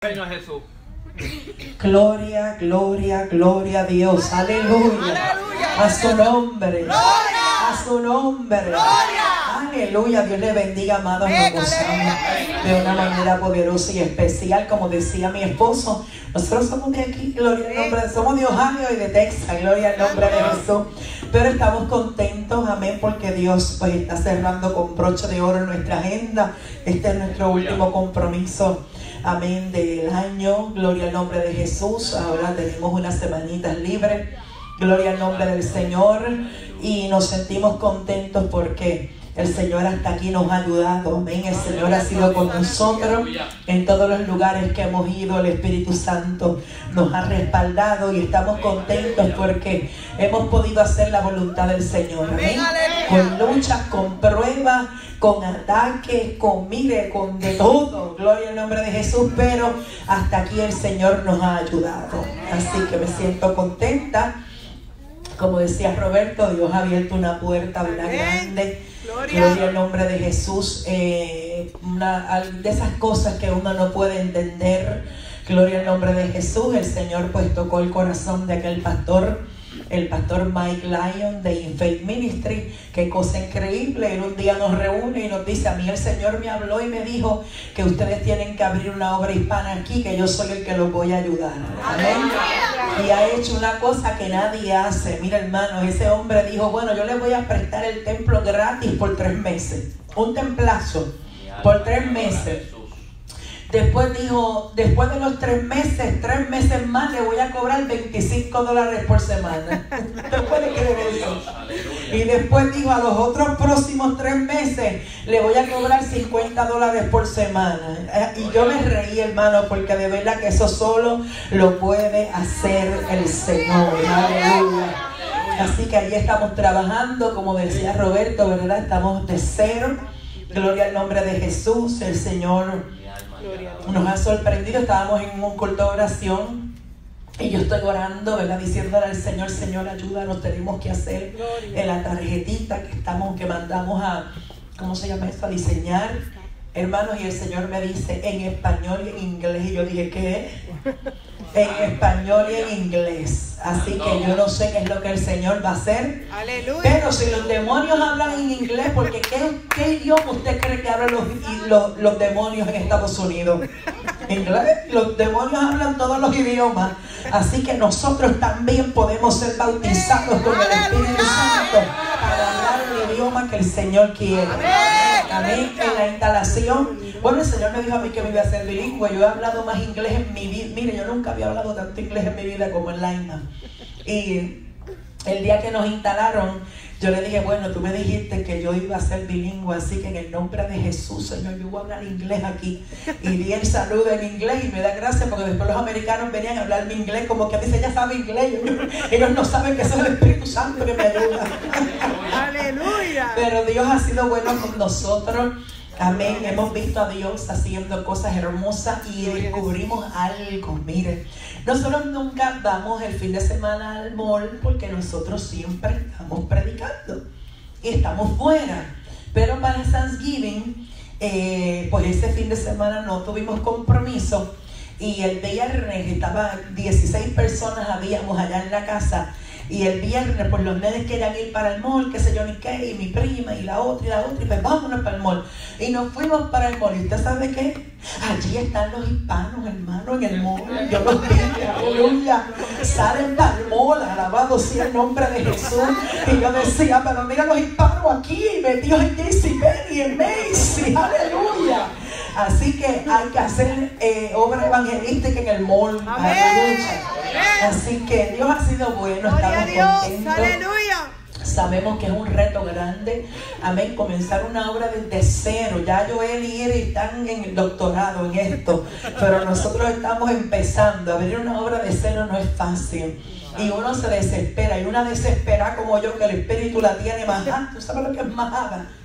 Señor Jesús. Gloria, gloria, gloria a Dios. Aleluya. A su nombre. A su nombre. Aleluya. Dios le bendiga, amados. Nos gozamos de una manera poderosa y especial. Como decía mi esposo, nosotros somos de aquí. Gloria al nombre. Somos de Ohio y de Texas. Gloria al nombre de Jesús. Pero estamos contentos, amén, porque Dios pues está cerrando con broche de oro nuestra agenda. Este es nuestro último compromiso, amén, del año. Gloria al nombre de Jesús. Ahora tenemos unas semanitas libres. Gloria al nombre del Señor. Y nos sentimos contentos porque el Señor hasta aquí nos ha ayudado. Amén. El Señor ha sido con nosotros en todos los lugares que hemos ido. El Espíritu Santo nos ha respaldado y estamos contentos porque hemos podido hacer la voluntad del Señor. Amén. Con luchas, con pruebas, con ataques, con de todo. Gloria al nombre de Jesús. Pero hasta aquí el Señor nos ha ayudado. Así que me siento contenta. Como decía Roberto, Dios ha abierto una puerta grande. Gloria al nombre de Jesús. De esas cosas que uno no puede entender. Gloria al nombre de Jesús. El Señor pues tocó el corazón de aquel pastor, el pastor Mike Lyon de In Faith Ministry. Qué cosa increíble. Él un día nos reúne y nos dice: a mí el Señor me habló y me dijo que ustedes tienen que abrir una obra hispana aquí, que yo soy el que los voy a ayudar. Amén. Y ha hecho una cosa que nadie hace. Mira, hermano, ese hombre dijo: bueno, yo les voy a prestar el templo gratis por 3 meses. Un templazo por 3 meses. Después dijo, después de los 3 meses más, le voy a cobrar $25 por semana. ¿Usted puede creer eso? Y después dijo, a los otros próximos 3 meses, le voy a cobrar $50 por semana. Y yo me reí, hermano, porque de verdad que eso solo lo puede hacer el Señor. Aleluya. Así que allí estamos trabajando, como decía Roberto, ¿verdad? Estamos de cero. Gloria al nombre de Jesús. El Señor nos ha sorprendido. Estábamos en un culto de oración y yo estoy orando, ¿verdad? Diciéndole al Señor: Señor, ayúdanos, tenemos que hacer en la tarjetita que mandamos a, ¿cómo se llama eso? A diseñar, hermanos. Y el Señor me dice en español y en inglés. Y yo dije: ¿qué? En español y en inglés. Así que yo no sé qué es lo que el Señor va a hacer. Aleluya. Pero si los demonios hablan en inglés, porque ¿qué idioma usted cree que hablan los demonios en Estados Unidos? ¿Inglés? Los demonios hablan todos los idiomas. Así que nosotros también podemos ser bautizados con el Espíritu Santo para hablar el idioma que el Señor quiere. Amén. En la instalación, bueno, el Señor me dijo a mí que me iba a ser bilingüe. Yo he hablado más inglés en mi vida. Mire, yo nunca había hablado tanto inglés en mi vida como en Laima. Y el día que nos instalaron, yo le dije: bueno, tú me dijiste que yo iba a ser bilingüe, así que en el nombre de Jesús, Señor, yo voy a hablar inglés aquí. Y di el saludo en inglés y me da gracia porque después los americanos venían a hablarme inglés, como que dice: ella sabe inglés. Ellos no saben que es el Espíritu Santo que me ayuda. Aleluya. Pero Dios ha sido bueno con nosotros. Amén. Hemos visto a Dios haciendo cosas hermosas y descubrimos algo. Miren, nosotros nunca vamos el fin de semana al mall porque nosotros siempre estamos predicando y estamos fuera. Pero para Thanksgiving, pues ese fin de semana no tuvimos compromiso. Y el viernes estaba 16 personas habíamos allá en la casa. Y el viernes, pues los nenes querían ir para el mall, qué sé yo ni qué, y mi prima, y la otra, y pues vámonos para el mall. Y nos fuimos para el mall. ¿Y usted sabe qué? Allí están los hispanos, hermano, en el mall. Yo los vi, aleluya. Salen para el mall, alabado sea el nombre de Jesús. Y yo decía: pero mira los hispanos aquí, metidos en JCPenney, en Macy's, aleluya. Así que hay que hacer obra evangelística en el mall. Aleluya. Así que Dios ha sido bueno, estamos contentos. Aleluya. Sabemos que es un reto grande. Amén. Comenzar una obra desde cero. Ya Joel y Iris están en el doctorado en esto, pero nosotros estamos empezando. Abrir una obra de cero no es fácil. Y uno se desespera. Y una desespera como yo, que el espíritu la tiene majada. ¿Tú sabes lo que es majada?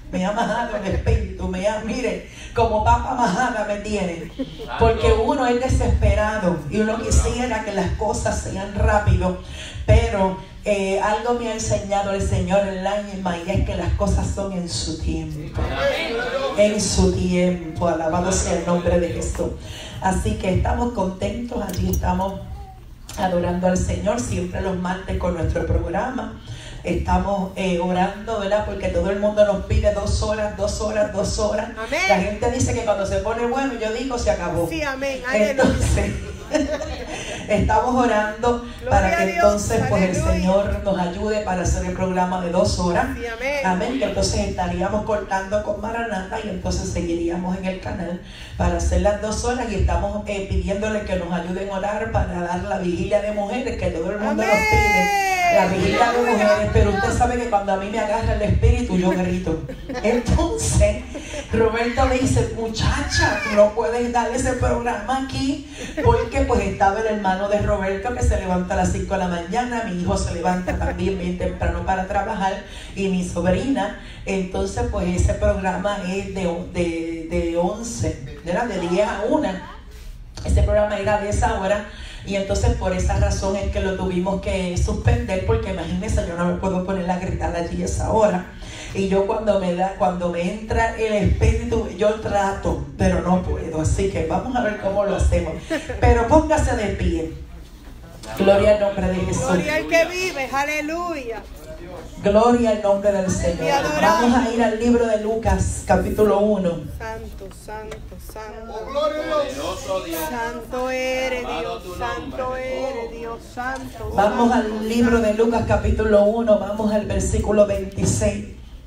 me ha majado el espíritu, mire, como papa majada me tiene, porque uno es desesperado y uno quisiera que las cosas sean rápido, pero algo me ha enseñado el Señor en el alma, y es que las cosas son en su tiempo. En su tiempo, alabado sea el nombre de Jesús. Así que estamos contentos, allí estamos adorando al Señor, siempre los martes con nuestro programa. Estamos orando, ¿verdad? Porque todo el mundo nos pide 2 horas, 2 horas, 2 horas. Amén. La gente dice que cuando se pone bueno, yo digo, se acabó. Sí, amén. Entonces, estamos orando para que entonces pues el Señor nos ayude para hacer el programa de 2 horas. Sí, amén. Amén. Que entonces estaríamos cortando con Maranata y entonces seguiríamos en el canal para hacer las 2 horas, y estamos pidiéndole que nos ayuden a orar para dar la vigilia de mujeres, que todo el mundo nos pide. La vigilia de mujeres, pero usted sabe que cuando a mí me agarra el espíritu yo grito. Entonces Roberto le dice, muchacha, tú no puedes dar ese programa aquí, porque pues estaba el hermano de Roberto que se levanta a las 5 de la mañana, mi hijo se levanta también bien temprano para trabajar, y mi sobrina. Entonces pues ese programa es de 11, ¿verdad? De 10 a 1. Ese programa era de esa hora. Y entonces por esa razón es que lo tuvimos que suspender, porque imagínense, yo no me puedo poner a gritar allí a esa hora. Y yo cuando me entra el espíritu, yo trato, pero no puedo. Así que vamos a ver cómo lo hacemos. Pero póngase de pie. Gloria al nombre de Jesús. Gloria al que vive, aleluya. Gloria al nombre del Señor. Vamos a ir al libro de Lucas, capítulo 1. Santo, santo, santo. Oh, gloria a Dios. Santo eres Dios, santo eres Dios, santo. Vamos al libro de Lucas, capítulo 1, vamos al versículo 26.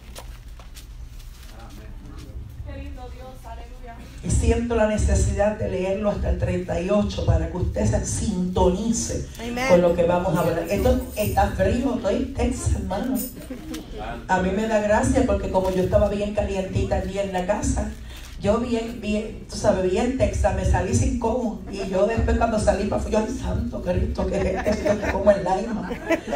Y siento la necesidad de leerlo hasta el 38 para que usted se sintonice con lo que vamos a hablar. Esto está frío, estoy tensa, hermano. A mí me da gracia porque como yo estaba bien calientita allí en la casa, yo bien, tú sabes, bien tensa, me salí sin cómo. Y yo después cuando salí para afuera, yo, santo Cristo, que esto que como el alma.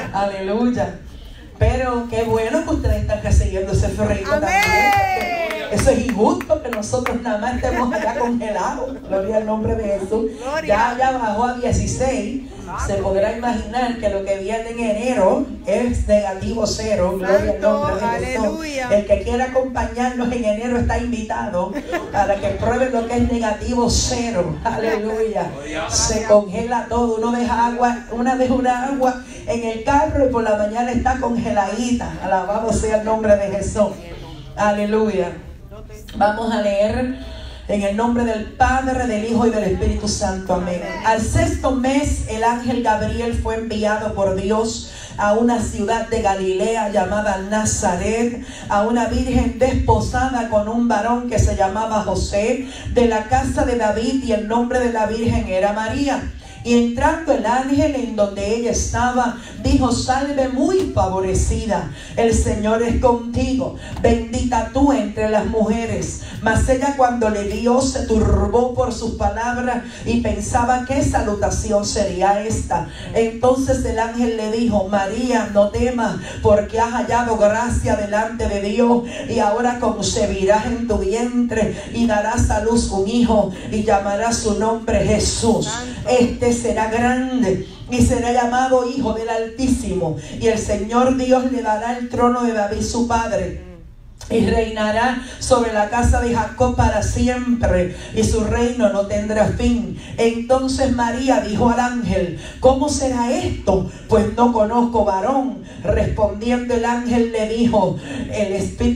Aleluya. Pero qué bueno que ustedes están recibiendo ese frío también. Eso es injusto que nosotros nada más estemos allá congelados. Gloria al nombre de Jesús. Ya bajó a 16. Se podrá imaginar que lo que viene en enero es negativo 0. Gloria al nombre de Jesús. El que quiera acompañarnos en enero está invitado para que prueben lo que es negativo 0. Aleluya. Se congela todo. Una deja una agua en el carro y por la mañana está congeladita. Alabado sea el nombre de Jesús. Aleluya. Vamos a leer en el nombre del Padre, del Hijo y del Espíritu Santo. Amén. Al 6º mes, el ángel Gabriel fue enviado por Dios a una ciudad de Galilea llamada Nazaret, a una virgen desposada con un varón que se llamaba José, de la casa de David, y el nombre de la virgen era María. Y entrando el ángel en donde ella estaba, dijo: salve muy favorecida, el Señor es contigo, bendita tú entre las mujeres. Mas ella, cuando le dio, se turbó por sus palabras y pensaba qué salutación sería esta. Entonces el ángel le dijo: María, no temas, porque has hallado gracia delante de Dios, y ahora concebirás en tu vientre y darás a luz un hijo, y llamarás su nombre Jesús. Este será grande y será llamado Hijo del Altísimo, y el Señor Dios le dará el trono de David su padre, y reinará sobre la casa de Jacob para siempre, y su reino no tendrá fin. Entonces María dijo al ángel: ¿cómo será esto? Pues no conozco varón. Respondiendo el ángel le dijo: el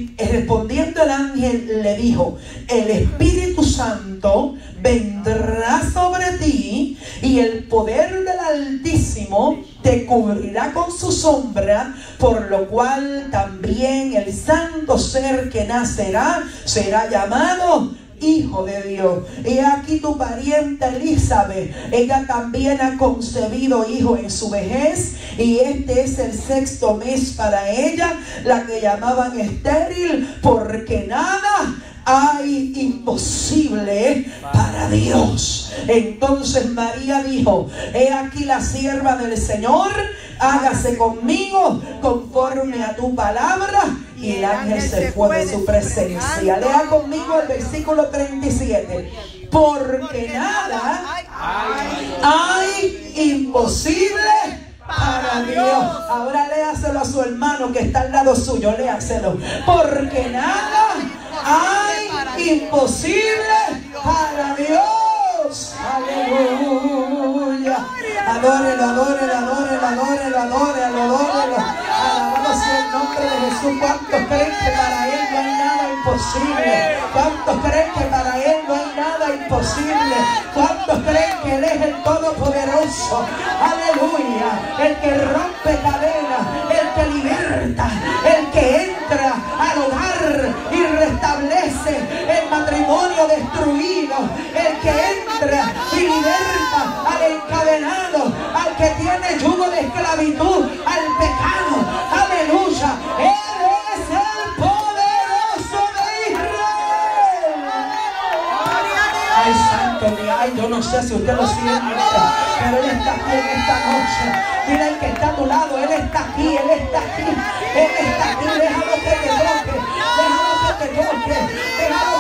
Espíritu Santo vendrá sobre ti, y el poder del Altísimo te cubrirá con su sombra, por lo cual también el santo ser que nacerá será llamado Hijo de Dios. Y aquí tu pariente Elizabeth, ella también ha concebido hijo en su vejez, y este es el 6º mes para ella, la que llamaban estéril, porque nada hay imposible para Dios. Entonces María dijo: he aquí la sierva del Señor, hágase conmigo conforme a tu palabra. Y el ángel se fue de su presencia. Lea conmigo el versículo 37. Porque nada hay imposible para Dios. Ahora léaselo a su hermano que está al lado suyo. Léaselo. Porque nada hay imposible para Dios. Aleluya. Adórelo, adórelo, adórelo, adórelo, adórelo, adórelo. Alabado sea el nombre de Jesús. ¿Cuántos creen que para Él no hay nada imposible? ¿Cuántos creen que para Él no hay nada imposible? ¿Cuántos creen que Él es el Todopoderoso? Aleluya. El que rompe cadenas, el que liberta, el que entra al hogar y restablece el matrimonio destruido, el que entra y liberta al encadenado, al que tiene yugo de esclavitud, al pecado. Aleluya. Él es el poderoso de Israel. Ay, santo Dios. Ay, yo no sé si usted lo siente, pero Él está aquí en esta noche. Mira el que está a tu lado. Él está aquí, Él está aquí, Él está aquí. Déjalo que te toque, déjalo que te toque, déjalo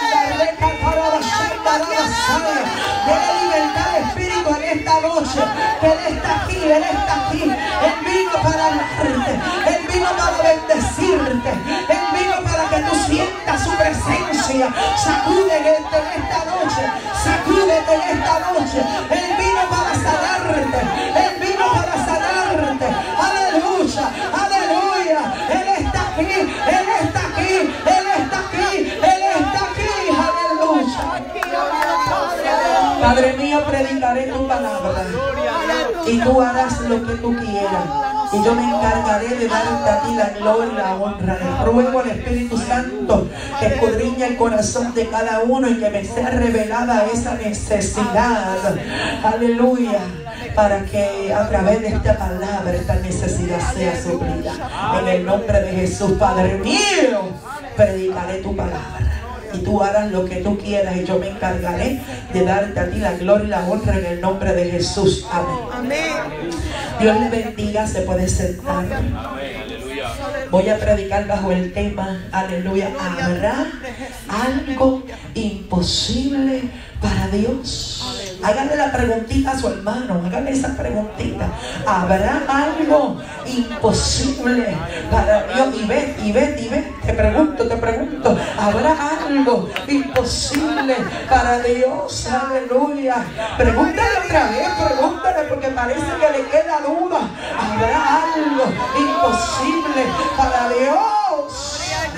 que de libertad de espíritu en esta noche. Que Él está aquí, Él está aquí. Él vino para hablarte, Él vino para bendecirte, Él vino para que tú sientas su presencia. Sacúdete en esta noche, sacúdete en esta noche. Él vino para sanarte, Él vino para sanarte. Aleluya, aleluya. Él está aquí, Él está aquí, Él está aquí, Él está aquí. Aleluya. Padre mío, predicaré tu palabra y tú harás lo que tú quieras. Y yo me encargaré de darte a ti la gloria y la honra. Le ruego al Espíritu Santo que escudriñe el corazón de cada uno y que me sea revelada esa necesidad. Aleluya. Para que a través de esta palabra esta necesidad sea suplida. En el nombre de Jesús, Padre mío, predicaré tu palabra. Y tú harás lo que tú quieras y yo me encargaré de darte a ti la gloria y la honra en el nombre de Jesús. Amén. Amén. Dios le bendiga, se puede sentar. Voy a predicar bajo el tema, aleluya, ¿habrá algo imposible para Dios? Hágale la preguntita a su hermano, hágale esa preguntita. ¿Habrá algo imposible para Dios? Y ve, te pregunto, ¿habrá algo imposible para Dios? Aleluya. Pregúntale otra vez, pregúntale, porque parece que le queda duda. ¿Habrá algo imposible para Dios?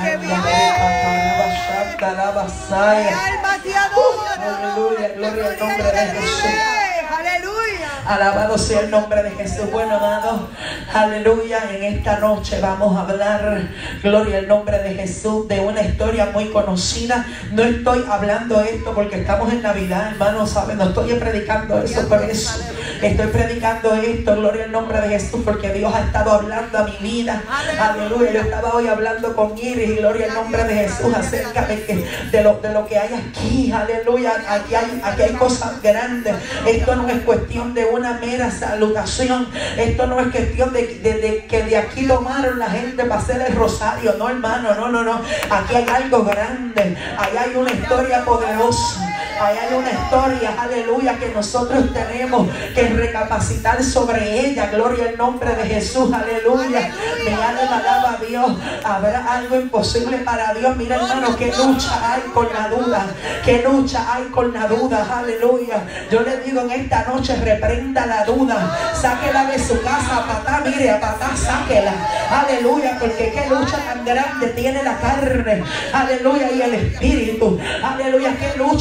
Aleluya, gloria al nombre de Jesús. Aleluya. Alabado sea el nombre de Jesús. Bueno, amados, aleluya. En esta noche vamos a hablar, gloria al nombre de Jesús, de una historia muy conocida. No estoy hablando esto porque estamos en Navidad, hermanos, ¿saben? No estoy predicando eso por eso. Estoy predicando esto, gloria al nombre de Jesús, porque Dios ha estado hablando a mi vida. Aleluya. Yo estaba hoy hablando con Iris y gloria al nombre de Jesús acerca de lo que hay aquí. Aleluya. Aquí hay cosas grandes. Esto no es cuestión de una mera salutación. Esto no es cuestión de que de aquí tomaron la gente para hacer el rosario. No, hermano, no. Aquí hay algo grande. Ahí hay una historia poderosa. Ahí hay una historia, aleluya, que nosotros tenemos que recapacitar sobre ella. Gloria al nombre de Jesús, aleluya. Mi alma alaba a Dios. Habrá algo imposible para Dios. Mira, hermano, qué lucha hay con la duda. Qué lucha hay con la duda, aleluya. Yo le digo en esta noche, reprenda la duda. Sáquela de su casa, papá, mire, a papá, sáquela. Aleluya, porque qué lucha tan grande tiene la carne. Aleluya, y el espíritu. Aleluya, qué lucha para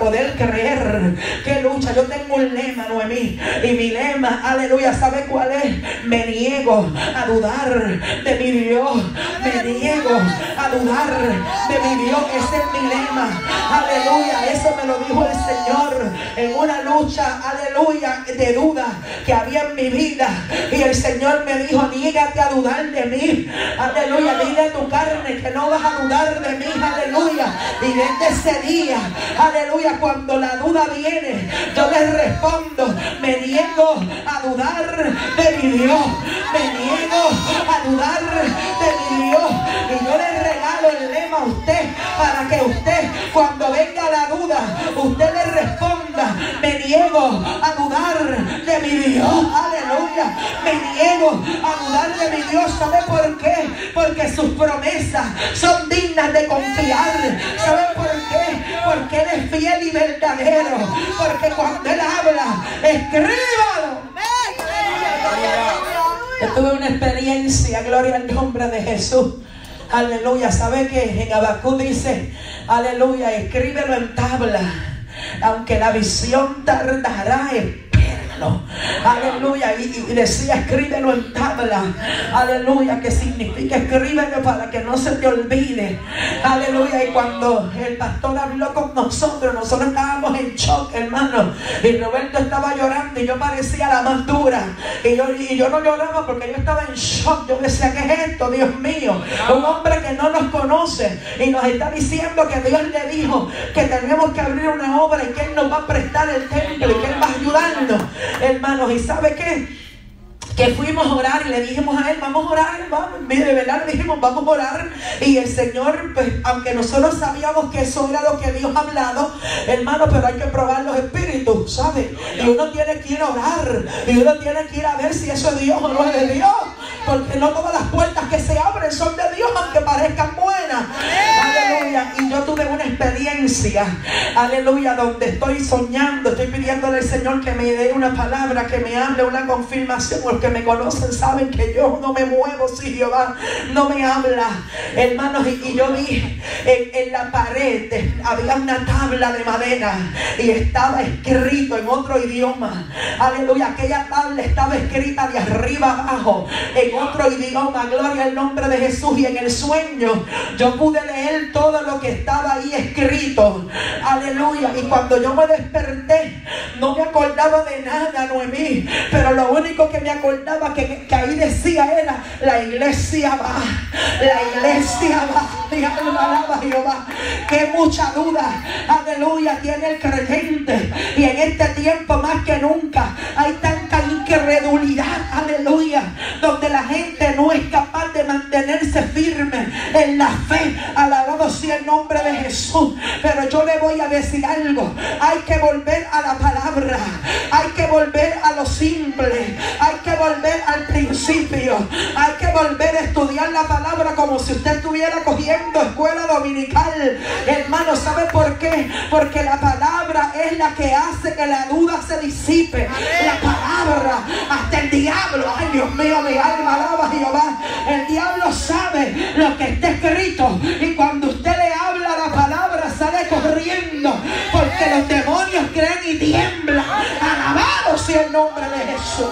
poder creer. Qué lucha. Yo tengo un lema, Noemí, y mi lema, aleluya, ¿sabe cuál es? Me niego a dudar de mi Dios. Me niego a dudar de mi Dios. Ese es mi lema. Aleluya. Eso me lo dijo el Señor en una lucha, aleluya, de duda que había en mi vida. Y el Señor me dijo: niégate a dudar de mí. Aleluya. Dile a tu carne que no vas a dudar de mí. Aleluya. Y desde ese día, aleluya, cuando la duda viene, yo les respondo: me niego a dudar de mi Dios. Me niego a dudar de mi Dios. Y yo le regalo el lema a usted, para que usted, cuando venga la duda, usted le responda: me niego a dudar de mi Dios. Aleluya. Me niego a dudar de mi Dios. ¿Sabe por qué? Porque sus promesas son dignas de confiar. ¿Sabe por qué? Porque Él es fiel y verdadero. Porque cuando Él habla, escríbalo. Yo tuve una experiencia, gloria al nombre de Jesús. Aleluya. ¿Sabe que en Habacuc dice, aleluya, escríbelo en tabla, aunque la visión tardará, espéralo? Aleluya. Y decía, escríbelo en tabla. Aleluya, que significa escríbelo para que no se te olvide. Aleluya. Y cuando el pastor habló con nosotros estábamos en shock, hermano. Y Roberto estaba llorando y yo parecía la más dura. Y yo no lloraba porque yo estaba en shock. Yo decía, ¿qué es esto, Dios mío? Un hombre que no nos conoce y nos está diciendo que Dios le dijo que tenemos que abrir una obra y que Él nos va a prestar el templo y que Él va a ayudarnos, hermanos. ¿Y sabe qué? Que fuimos a orar y le dijimos a Él: vamos a orar, hermano. De verdad le dijimos: vamos a orar. Y el Señor, pues, aunque nosotros sabíamos que eso era lo que Dios ha hablado, hermano, pero hay que probar los espíritus, ¿sabe? Y uno tiene que ir a orar, y uno tiene que ir a ver si eso es Dios o no es de Dios. Porque no todas las puertas que se abren son de Dios, aunque parezcan buenas. Aleluya. Y yo tuve una experiencia, aleluya, donde estoy soñando, estoy pidiéndole al Señor que me dé una palabra, que me hable una confirmación. Los que me conocen saben que yo no me muevo si Jehová no me habla, hermanos. Y yo vi en la pared, había una tabla de madera y estaba escrito en otro idioma. Aleluya. Aquella tabla estaba escrita de arriba abajo en otro idioma. Gloria al nombre de Jesús. Y en el sueño yo pude leer todo lo que estaba ahí escrito. Aleluya. Y cuando yo me desperté, no me acordaba de nada, Noemí, pero lo único que me acordaba que ahí decía era: la iglesia va, la iglesia va. Mi alma alaba a Jehová. Que mucha duda, aleluya, tiene el creyente. Y en este tiempo más que nunca hay tanta incredulidad, aleluya, donde la gente no es capaz de mantenerse firme en la fe. Alabado sea el nombre de Jesús. Pero yo le voy a decir algo: hay que volver a la palabra, hay que volver a lo simple, hay que volver al principio, hay que volver a estudiar la palabra como si usted estuviera cogiendo escuela dominical. Hermano, ¿sabe por qué? Porque la palabra es la que hace que la duda se disipe. La palabra, hasta el diablo, ay Dios mío, mi alma alaba a Jehová. El diablo sabe lo que está escrito, y cuando usted le habla la palabra sale corriendo, porque los demonios creen y tiemblan. Alabado sea el nombre de Jesús.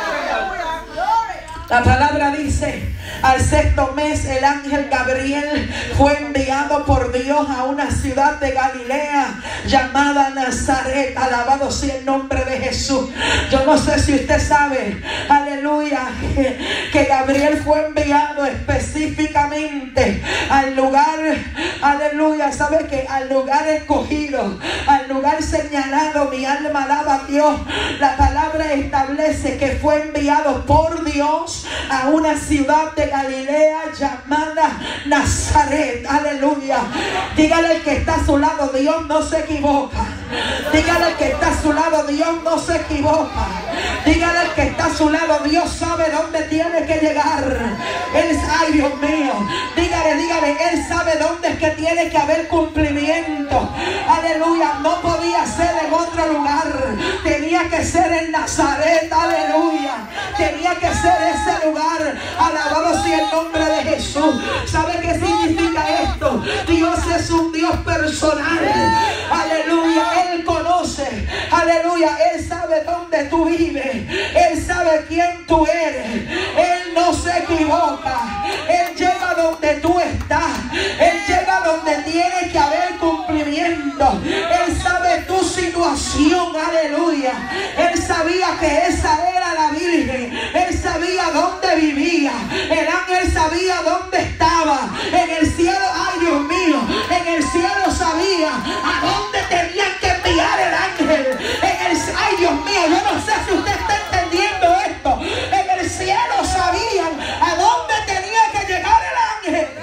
La palabra dice: al sexto mes el ángel Gabriel fue enviado por Dios a una ciudad de Galilea llamada Nazaret. Alabado sea el nombre de Jesús. Yo no sé si usted sabe, aleluya, que Gabriel fue enviado específicamente al lugar, aleluya, sabe que al lugar escogido, al lugar señalado. Mi alma alaba a Dios. La palabra establece que fue enviado por Dios a una ciudad de Galilea llamada Nazaret. Aleluya. Dígale al que está a su lado: Dios no se equivoca. Dígale al que está a su lado: Dios no se equivoca. Dígale al que está a su lado, Dios sabe dónde tiene que llegar. Ay, Dios mío. Dígale, Él sabe dónde es que tiene que haber cumplimiento. Aleluya. No podía ser en otro lugar. Tenía que ser en Nazaret. Aleluya. Tenía que ser ese lugar. Alabado sea el nombre de Jesús. ¿Sabe qué significa esto? Dios es un Dios personal. Aleluya. Él conoce. Aleluya. Él sabe dónde tú vives. Él sabe quién tú eres. Él no se equivoca. Él llega donde tú estás. Él llega donde tiene que haber cumplimiento. Él sabe tu situación. Aleluya. Él sabía que esa era la Virgen. Él sabía dónde vivía. El ángel sabía dónde estaba. En el cielo, ay Dios mío, en el cielo sabía a dónde tenían que enviar el ángel. Ay Dios mío, yo no sé si usted está entendiendo esto. En el cielo sabían a dónde tenía que llegar el ángel.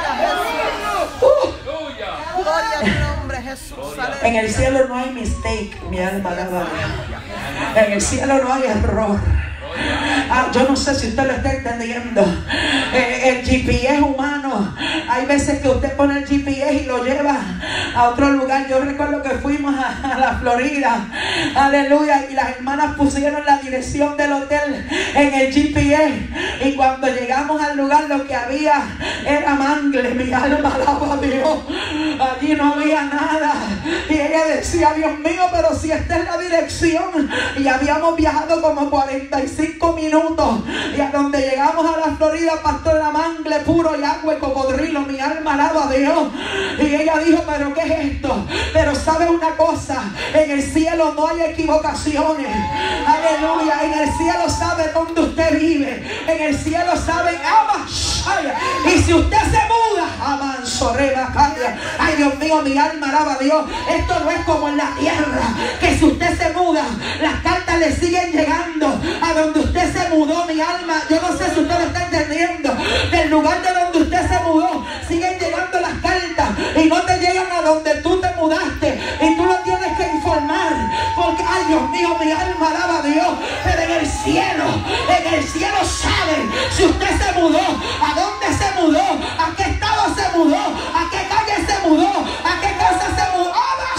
Gloria a tu nombre, Jesús. En el cielo no hay mistake, mi alma alaba. En el cielo no hay error. Yo no sé si usted lo está entendiendo. El GPS humano, hay veces que usted pone el GPS y lo lleva a otro lugar. Yo recuerdo que fuimos a la Florida, aleluya, y las hermanas pusieron la dirección del hotel en el GPS, y cuando llegamos al lugar lo que había era mangle. Mi alma alaba a Dios. Allí no había nada, y ella decía, Dios mío, pero si esta es la dirección. Y habíamos viajado como 45 minutos, y a donde llegamos a la Florida, pastor, era mangle puro y agua y cocodrilo. Mi alma alaba a Dios. Y ella dijo, pero ¿qué es esto? Pero sabe una cosa, en el cielo no hay equivocaciones. Aleluya. En el cielo sabe dónde usted vive. En el cielo sabe, y si usted se muda, ay Dios mío, mi alma alaba a Dios. Esto no es como en la tierra, que si usted se muda, las cartas le siguen llegando a donde usted se mudó. Mi alma, yo no sé si usted lo está entendiendo. Del lugar de donde usted se mudó siguen llegando las cartas, y no te llegan a donde tú te mudaste, y tú lo tienes que informar, porque ay Dios mío, mi alma alaba a Dios. Pero en el cielo sabe si usted se mudó, a dónde se mudó, a qué estado se mudó, a qué calle se mudó, a qué casa se mudó.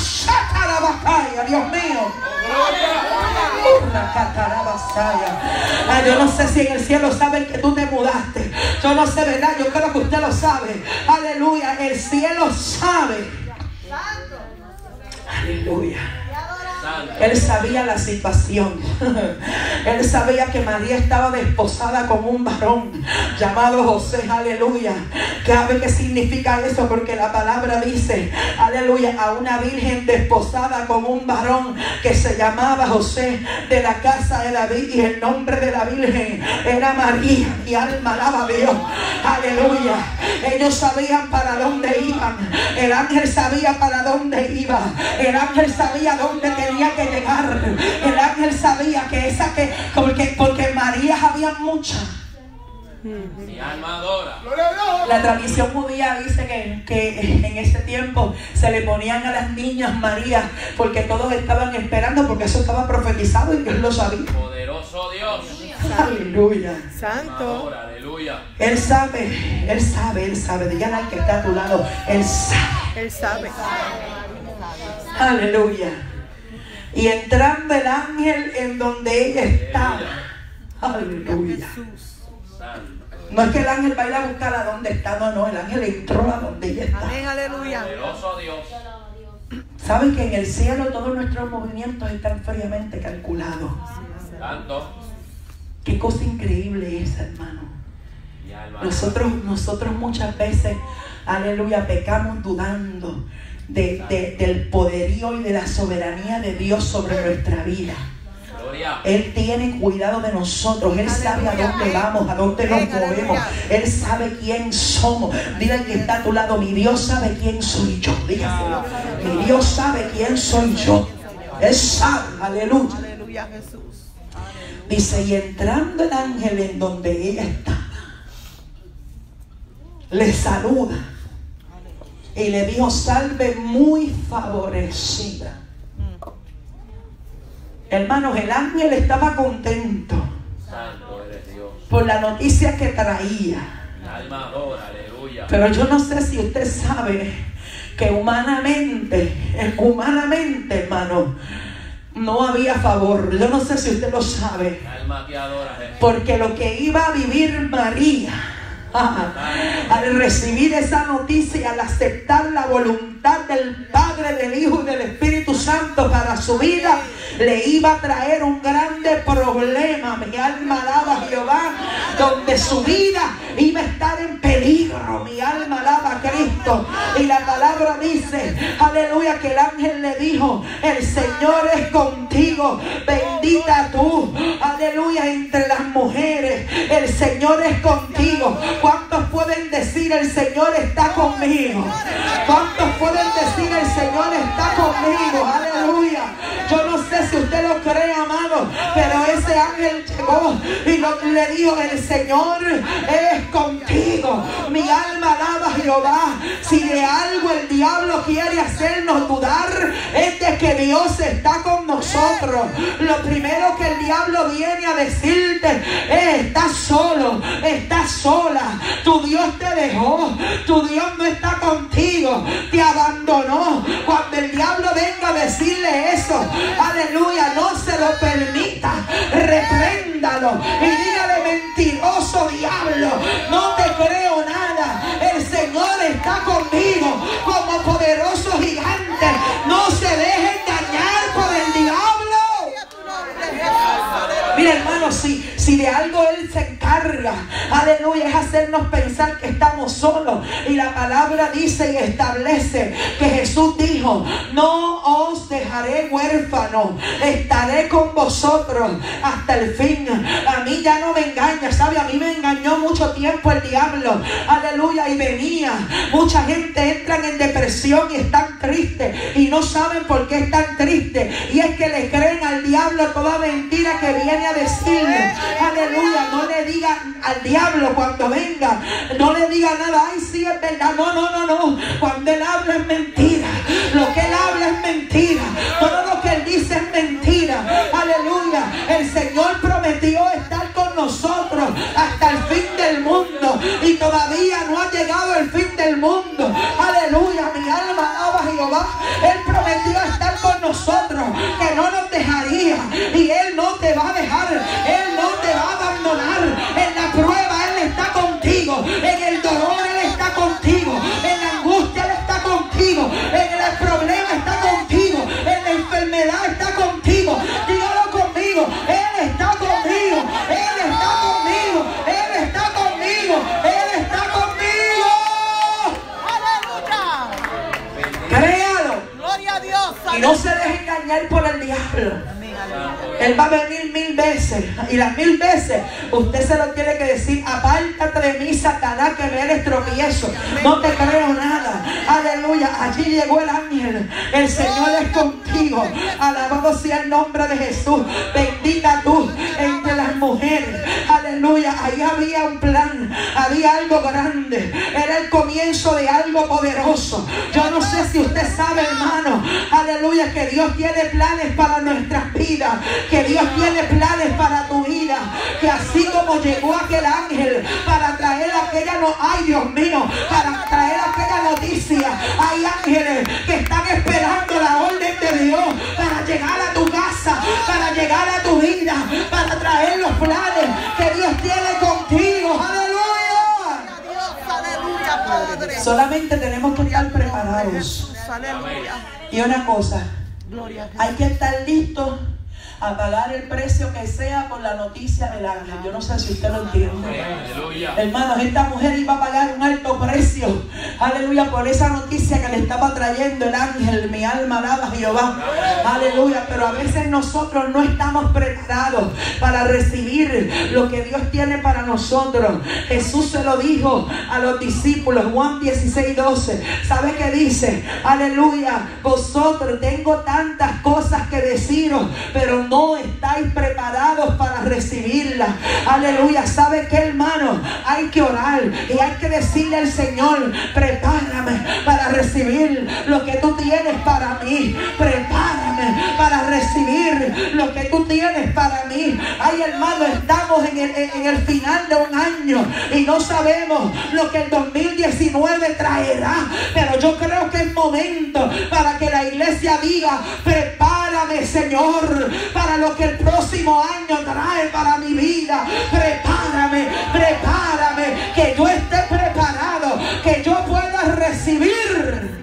Dios mío. Yo no sé si en el cielo saben que tú te mudaste. Yo no sé, ¿verdad? Yo creo que usted lo sabe. Aleluya. El cielo sabe. Aleluya. Él sabía la situación. Él sabía que María estaba desposada con un varón llamado José. Aleluya. ¿Sabe qué significa eso? Porque la palabra dice, aleluya, a una virgen desposada con un varón que se llamaba José, de la casa de David, y el nombre de la virgen era María. Y alma alaba a Dios. Aleluya. Ellos sabían para dónde iban. El ángel sabía para dónde iba. El ángel sabía dónde tenía que llegar. El ángel sabía que porque Marías había muchas. Mi alma adora. La tradición judía dice que en ese tiempo se le ponían a las niñas María, porque todos estaban esperando, porque eso estaba profetizado y Dios lo sabía. Poderoso Dios. Aleluya. Santo. Aleluya. Él sabe. Dígale al que está a tu lado, Él sabe. Él sabe. Aleluya. Y entrando el ángel en donde ella estaba. Aleluya. No es que el ángel va a ir a buscar a donde está, no, el ángel entró a donde ella está. Amén, aleluya. Poderoso Dios. ¿Saben que en el cielo todos nuestros movimientos están fríamente calculados? Tanto. Qué cosa increíble es, hermano. Nosotros muchas veces, aleluya, pecamos dudando del poderío y de la soberanía de Dios sobre nuestra vida. Él tiene cuidado de nosotros. Él sabe a dónde vamos, a dónde nos movemos. Él sabe quién somos. Dile al que está a tu lado, mi Dios sabe quién soy yo. Dígaselo. Mi Dios sabe quién soy yo. Él sabe. Aleluya. Aleluya, Jesús. Dice, y entrando el ángel en donde ella estaba, le saluda y le dijo, salve muy favorecida. Hermanos, el ángel estaba contento Santo eres Dios. por la noticia que traía. Mi alma adora, aleluya. Pero yo no sé si usted sabe que humanamente, hermano, no había favor. Yo no sé si usted lo sabe. Mi alma te adora, Jesús. Porque lo que iba a vivir María, al recibir esa noticia y al aceptar la voluntad del Padre, del Hijo y del Espíritu Santo para su vida, le iba a traer un grande problema. Mi alma alaba a Jehová, donde su vida iba a estar en peligro. Mi alma alaba a Cristo. Y la palabra dice, aleluya, que el ángel le dijo: el Señor es contigo, bendita tú, aleluya, entre las mujeres. El Señor es contigo. ¿Cuántos pueden decir: el Señor está conmigo? ¿Cuántos pueden decir: el Señor está conmigo? Aleluya. Yo no sé si usted lo cree, amado, pero ese ángel llegó y le dijo: el Señor es contigo. Mi alma alaba a Jehová. Si de algo el diablo quiere hacernos dudar, es de que Dios está con nosotros. Lo primero que el diablo viene a decirte es: estás solo, estás sola, tu Dios te dejó, tu Dios no está contigo, te abandonó. Cuando el diablo venga a decirle eso, aleluya, no se lo permita, repréndalo y dígale: mentiroso diablo, no te creo nada, el Señor está conmigo como poderoso gigante. No se deje engañar por el diablo. Mira, hermano, si de algo Él se encarga, aleluya, es hacernos pensar que estamos solos. Y la palabra dice y establece que Jesús dijo: no os dejaré huérfanos, estaré con vosotros hasta el fin. A mí ya no me engaña, ¿sabe? A mí me engañó mucho tiempo el diablo, aleluya, y venía. Mucha gente entran en depresión y están tristes y no saben por qué están tristes, y es que le creen al diablo toda mentira que viene a decirle. Aleluya, no le diga al diablo cuando venga, no le diga nada: ay, sí, es verdad. No. Cuando Él habla es mentira. Lo que Él habla es mentira. Todo lo que Él dice es mentira. Aleluya. El Señor prometió estar con nosotros hasta el fin del mundo, y todavía no ha llegado el fin del mundo. Aleluya. Mi alma alaba a Jehová. Él prometió estar con nosotros, que no nos dejaría, y Él no te va a dejar. Él no te va a abandonar. En la prueba Él está contigo, en el dolor Él está contigo, en la angustia Él está contigo, en el problema está contigo, en la enfermedad está contigo. Dígalo conmigo: Él está conmigo, Él está conmigo, Él está conmigo, Él está conmigo. ¡Aleluya! Créalo. ¡Gloria a Dios! Y no se deje engañar por el diablo. Él va a venir 1000 veces, y las 1000 veces usted se lo tiene que decir: apártate de mí, Satanás, que me eres tropiezo, no te creo nada. Aleluya. Allí llegó el ángel: el Señor es contigo, alabado sea el nombre de Jesús, bendita tú entre las mujeres. Aleluya. Ahí había un plan, había algo grande, era el comienzo de algo poderoso. Yo no sé si usted sabe, hermano, aleluya, que Dios tiene planes para nuestras vidas, que Dios tiene planes para tu vida, que así como llegó aquel ángel para traer aquella ay Dios mío, para traer aquella noticia, hay ángeles que están esperando la orden de Dios para llegar a tu casa, para llegar a tu vida, para traer los planes que Dios tiene contigo. Aleluya. Aleluya, Padre. Solamente tenemos que estar preparados. Aleluya. Y una cosa, Gloria a Dios. hay que estar listos a pagar el precio que sea por la noticia del ángel. Yo no sé si usted lo entiende. Aleluya. Hermanos, esta mujer iba a pagar un alto precio, aleluya, por esa noticia que le estaba trayendo el ángel. Mi alma alaba a Jehová, aleluya. Pero a veces nosotros no estamos preparados para recibir lo que Dios tiene para nosotros. Jesús se lo dijo a los discípulos, Juan 16:12. ¿Sabe qué dice? Aleluya: vosotros, tengo tantas cosas que deciros, pero no estáis preparados para recibirla. Aleluya. ¿Sabe qué, hermano? Hay que orar y hay que decirle al Señor: prepárame para recibir lo que tú tienes para mí. Prepárame para recibir lo que tú tienes para mí. Ay, hermano, estamos en el final de un año y no sabemos lo que el 2019 traerá, pero yo creo que es momento para que la iglesia diga: prepárame, Señor, para lo que el próximo año trae para mi vida. Prepárame, prepárame, que yo esté preparado, que yo pueda recibir.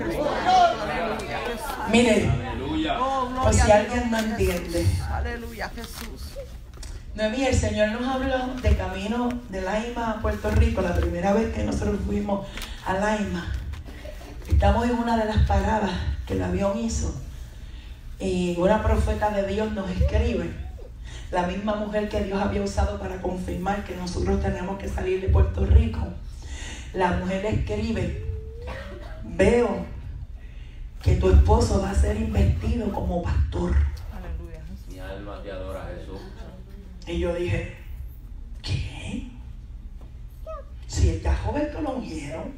Mire, por si alguien no entiende. Aleluya, Jesús. Noemí, el Señor nos habló de camino de Laima a Puerto Rico, la primera vez que nosotros fuimos a Laima. Estamos en una de las paradas que el avión hizo y una profeta de Dios nos escribe, la misma mujer que Dios había usado para confirmar que nosotros tenemos que salir de Puerto Rico. La mujer escribe: veo que tu esposo va a ser investido como pastor. Aleluya. Mi alma te adora, Jesús. Y yo dije: ¿qué? Si el joven que lo ungieron.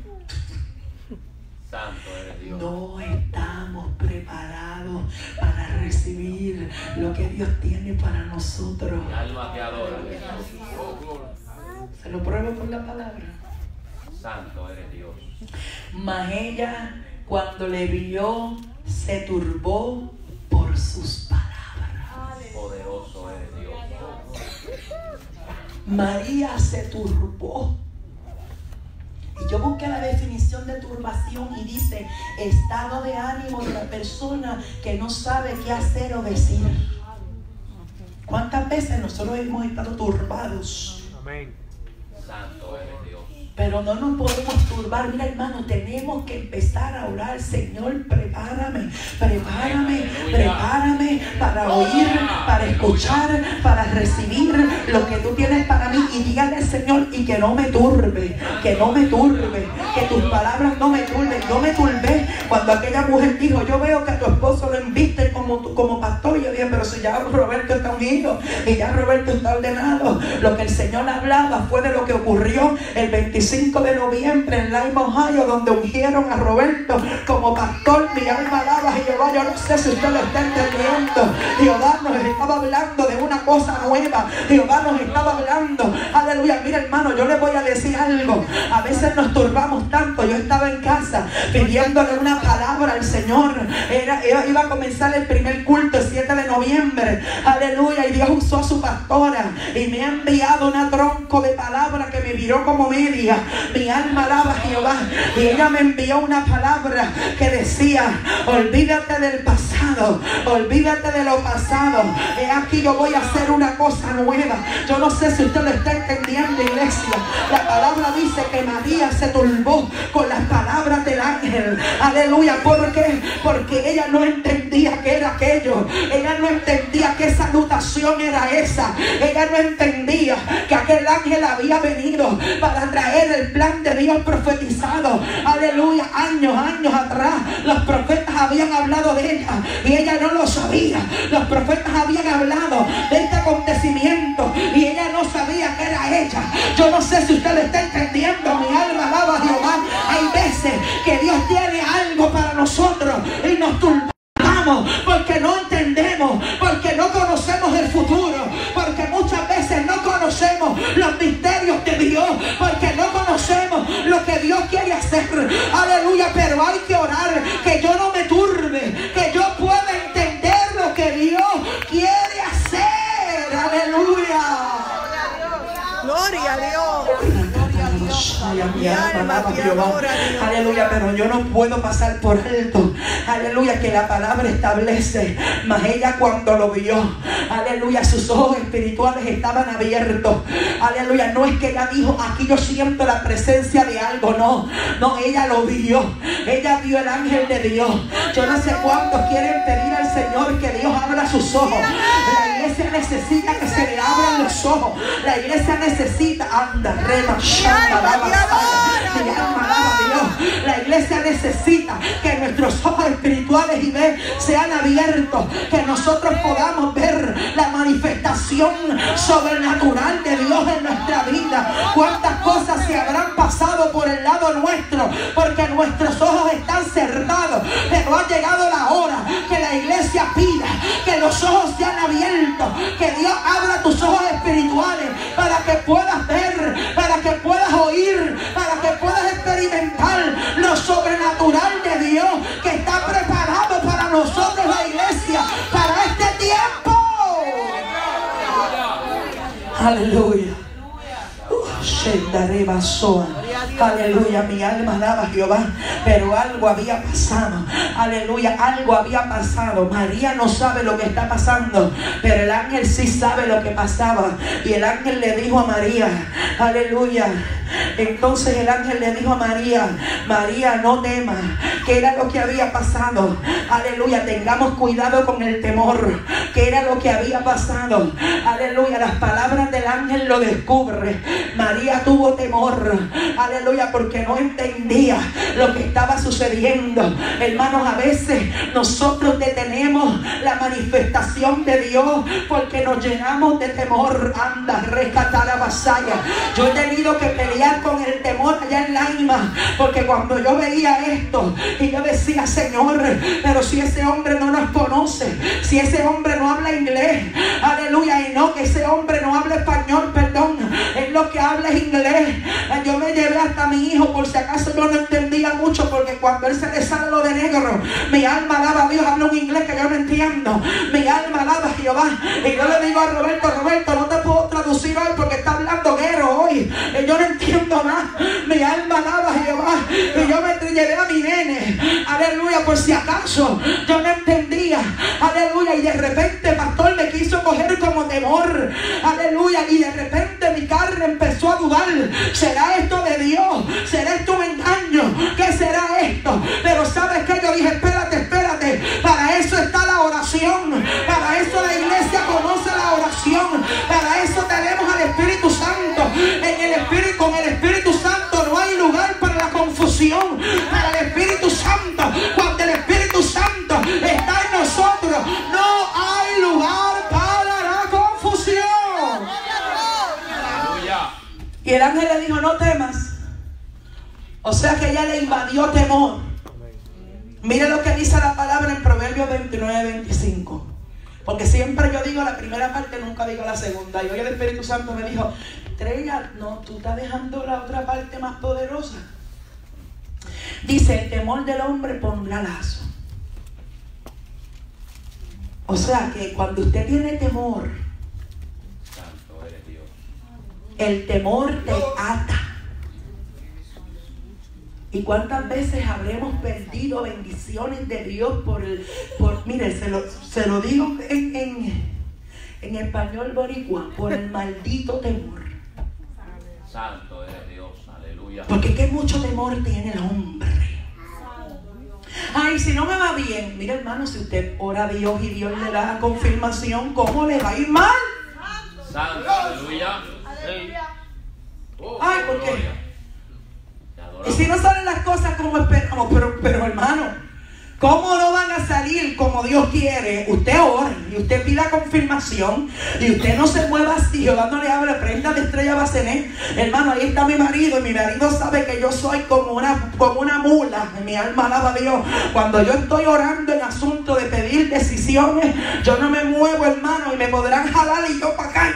Santo eres Dios. No estamos preparados para recibir lo que Dios tiene para nosotros. Mi alma te adora, Jesús. Se lo pruebo por la palabra. Santo eres Dios. Mas ella, cuando le vio, se turbó por sus palabras. Poderoso eres Dios. María se turbó. Y yo busqué la definición de turbación y dice: estado de ánimo de la persona que no sabe qué hacer o decir. ¿Cuántas veces nosotros hemos estado turbados? Amén. Santo eres Dios. Pero no nos podemos turbar. Mira, hermano, tenemos que empezar a orar: Señor, prepárame, prepárame, prepárame para oír, para escuchar, para recibir lo que tú tienes para mí. Y dígale al Señor: y que no me turbe, que no me turbe, que tus palabras no me turben. Yo me turbé cuando aquella mujer dijo: yo veo que a tu esposo lo embiste como pastor. Y yo dije: pero si ya Roberto está unido y ya Roberto está ordenado. Lo que el Señor hablaba fue de lo que ocurrió el 25 de noviembre en Laima, Ohio, donde ungieron a Roberto como pastor. Mi alma alaba a Jehová. Yo no sé si usted lo está entendiendo. Jehová nos estaba hablando de una cosa nueva. Jehová nos estaba hablando. Aleluya. Mira, hermano, yo le voy a decir algo. A veces nos turbamos tanto. Yo estaba en casa pidiéndole una palabra al Señor. Iba a comenzar el primer culto el 7 de noviembre. Aleluya. Y Dios usó a su pastora y me ha enviado una tronco de palabra que me viró como media. Mi alma alaba a Jehová. Y ella me envió una palabra que decía: olvídate del pasado, olvídate de lo pasado. He aquí, yo voy a hacer una cosa nueva. Yo no sé si usted lo está entendiendo, iglesia. La palabra dice que María se turbó con las palabras del ángel. Aleluya. ¿Por qué? Porque ella no entendía qué era aquello. Ella no entendía qué salutación era esa. Ella no entendía que aquel ángel había venido para traer el plan de Dios profetizado. Aleluya. Años atrás los profetas habían hablado de ella y ella no lo sabía. Los profetas habían hablado de este acontecimiento y ella no sabía que era ella. Yo no sé si usted lo está entendiendo. Mi alma alaba a Jehová. Hay veces que Dios tiene algo para nosotros y nos turbamos porque no entendemos, porque no conocemos el futuro, porque muchas veces no conocemos los misterios de Dios, porque no conocemos lo que Dios quiere hacer. Aleluya. Pero hay que orar que yo no me turbe, que yo pueda entender lo que Dios quiere hacer. Aleluya. Gloria a Dios. Mi alma alaba a Jehová. Aleluya. Pero yo no puedo pasar por alto. Aleluya. Que la palabra establece. Mas ella, cuando lo vio, aleluya, sus ojos espirituales estaban abiertos. Aleluya. No es que ella dijo: aquí yo siento la presencia de algo. No, ella lo vio. Ella vio el ángel de Dios. Yo no sé cuántos quieren pedir al Señor que Dios abra sus ojos. La iglesia necesita que se le abran los ojos. La iglesia necesita, anda, rema, Dios. La iglesia necesita que nuestros ojos espirituales y sean abiertos, que nosotros podamos ver la manifestación sobrenatural de Dios en nuestra vida. Cuántas cosas se habrán pasado por el lado nuestro, porque nuestros ojos están cerrados, pero ha llegado la hora que la iglesia pida que los ojos sean abiertos, que Dios abra tus ojos espirituales para que puedas ver, para que puedas oír, para que puedas experimentar lo sobrenatural de Dios que está preparado para nosotros, la iglesia, para este tiempo. Aleluya. Aleluya, mi alma alaba a Jehová. Pero algo había pasado. Aleluya, algo había pasado. María no sabe lo que está pasando, pero el ángel sí sabe lo que pasaba. Y el ángel le dijo a María, aleluya. Entonces el ángel le dijo a María, María, no temas. ¿Qué era lo que había pasado? Aleluya, tengamos cuidado con el temor. ¿Qué era lo que había pasado? Aleluya, las palabras del ángel lo descubre. María tuvo temor, aleluya, porque no entendía lo que estaba sucediendo. Hermanos, a veces nosotros detenemos la manifestación de Dios porque nos llenamos de temor. Anda, rescatar a vasalla. Yo he tenido que pelear con el temor allá en Laima, porque cuando yo veía esto y yo decía, Señor, pero si ese hombre no nos conoce, si ese hombre no habla inglés, aleluya, y no, que ese hombre no habla español, perdón, es lo que habla es inglés. Yo me llevé hasta a mi hijo, por si acaso yo no entendía mucho, porque cuando él se le sale lo de negro, mi alma alaba a Dios, habla un inglés que yo no entiendo, mi alma alaba a Jehová. Y yo le digo a Roberto, Roberto, no te puedo traducir hoy porque está hablando guero hoy, y yo no entiendo más. Mi alma alaba a Jehová. Y yo me llevé a mi nene, aleluya, por si acaso yo no entendía, aleluya, y de repente, pastor, me quiso coger como temor, aleluya, y de repente mi carne empezó a dudar. ¿Será esto de Dios? ¿Será esto un engaño? ¿Qué será esto? Pero ¿sabes qué? Yo dije, espérate, espérate. Para eso está la oración. Para eso la iglesia conoce la oración. Para eso tenemos al Espíritu Santo. Con el Espíritu Santo no hay lugar para la confusión. Para el Espíritu Santo, cuando el Espíritu Santo está en nosotros, no hay lugar para la confusión. Y el ángel le dijo, no temas. O sea que ella le invadió temor. Mire lo que dice la palabra en Proverbios 29-25. Porque siempre yo digo la primera parte, nunca digo la segunda. Y hoy el Espíritu Santo me dijo, Estrella, no, tú estás dejando la otra parte más poderosa. Dice, el temor del hombre pondrá lazo. O sea que cuando usted tiene temor, el temor te ata. ¿Y cuántas veces habremos perdido bendiciones de Dios mire, se lo digo en español boricua, por el maldito temor? Santo eres Dios, aleluya. Porque qué mucho temor tiene el hombre. Ay, si no me va bien, mire hermano, si usted ora a Dios y Dios le da la confirmación, ¿cómo le va a ir mal? Santo, aleluya. Ay, ¿por qué? Y si no salen las cosas como esperamos, pero hermano, ¿cómo no van a salir como Dios quiere? Usted ora y usted pida confirmación y usted no se mueva así. Jehová no le habla, prenda de Estrella Bacenet. Hermano, ahí está mi marido y mi marido sabe que yo soy como una mula. Mi alma alaba a Dios. Cuando yo estoy orando en asunto de pedir decisiones, yo no me muevo, hermano, y me podrán jalar y yo para acá.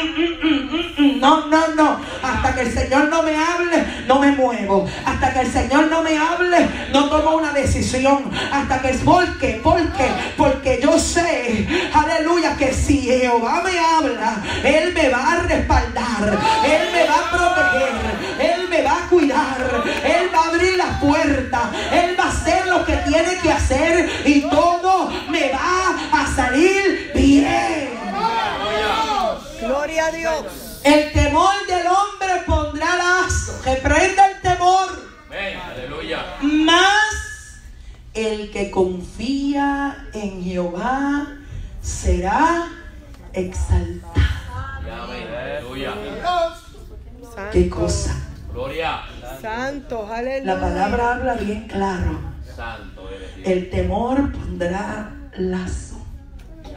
No. Hasta que el Señor no me hable, no me muevo. Hasta que el Señor no me hable, no tomo una decisión. Hasta que porque yo sé, aleluya, que si Jehová me habla, Él me va a respaldar, Él me va a proteger, Él me va a cuidar, Él va a abrir las puertas, Él va a hacer lo que tiene que hacer y todo me va a salir bien. Gloria a Dios. El temor del hombre pondrá lazo. Reprenda el temor. Aleluya. Más el que confía en Jehová será exaltado. Aleluya. ¿Qué cosa? Gloria. Santo, aleluya. La palabra habla bien claro. Santo eres Dios. El temor pondrá lazo. Mi alma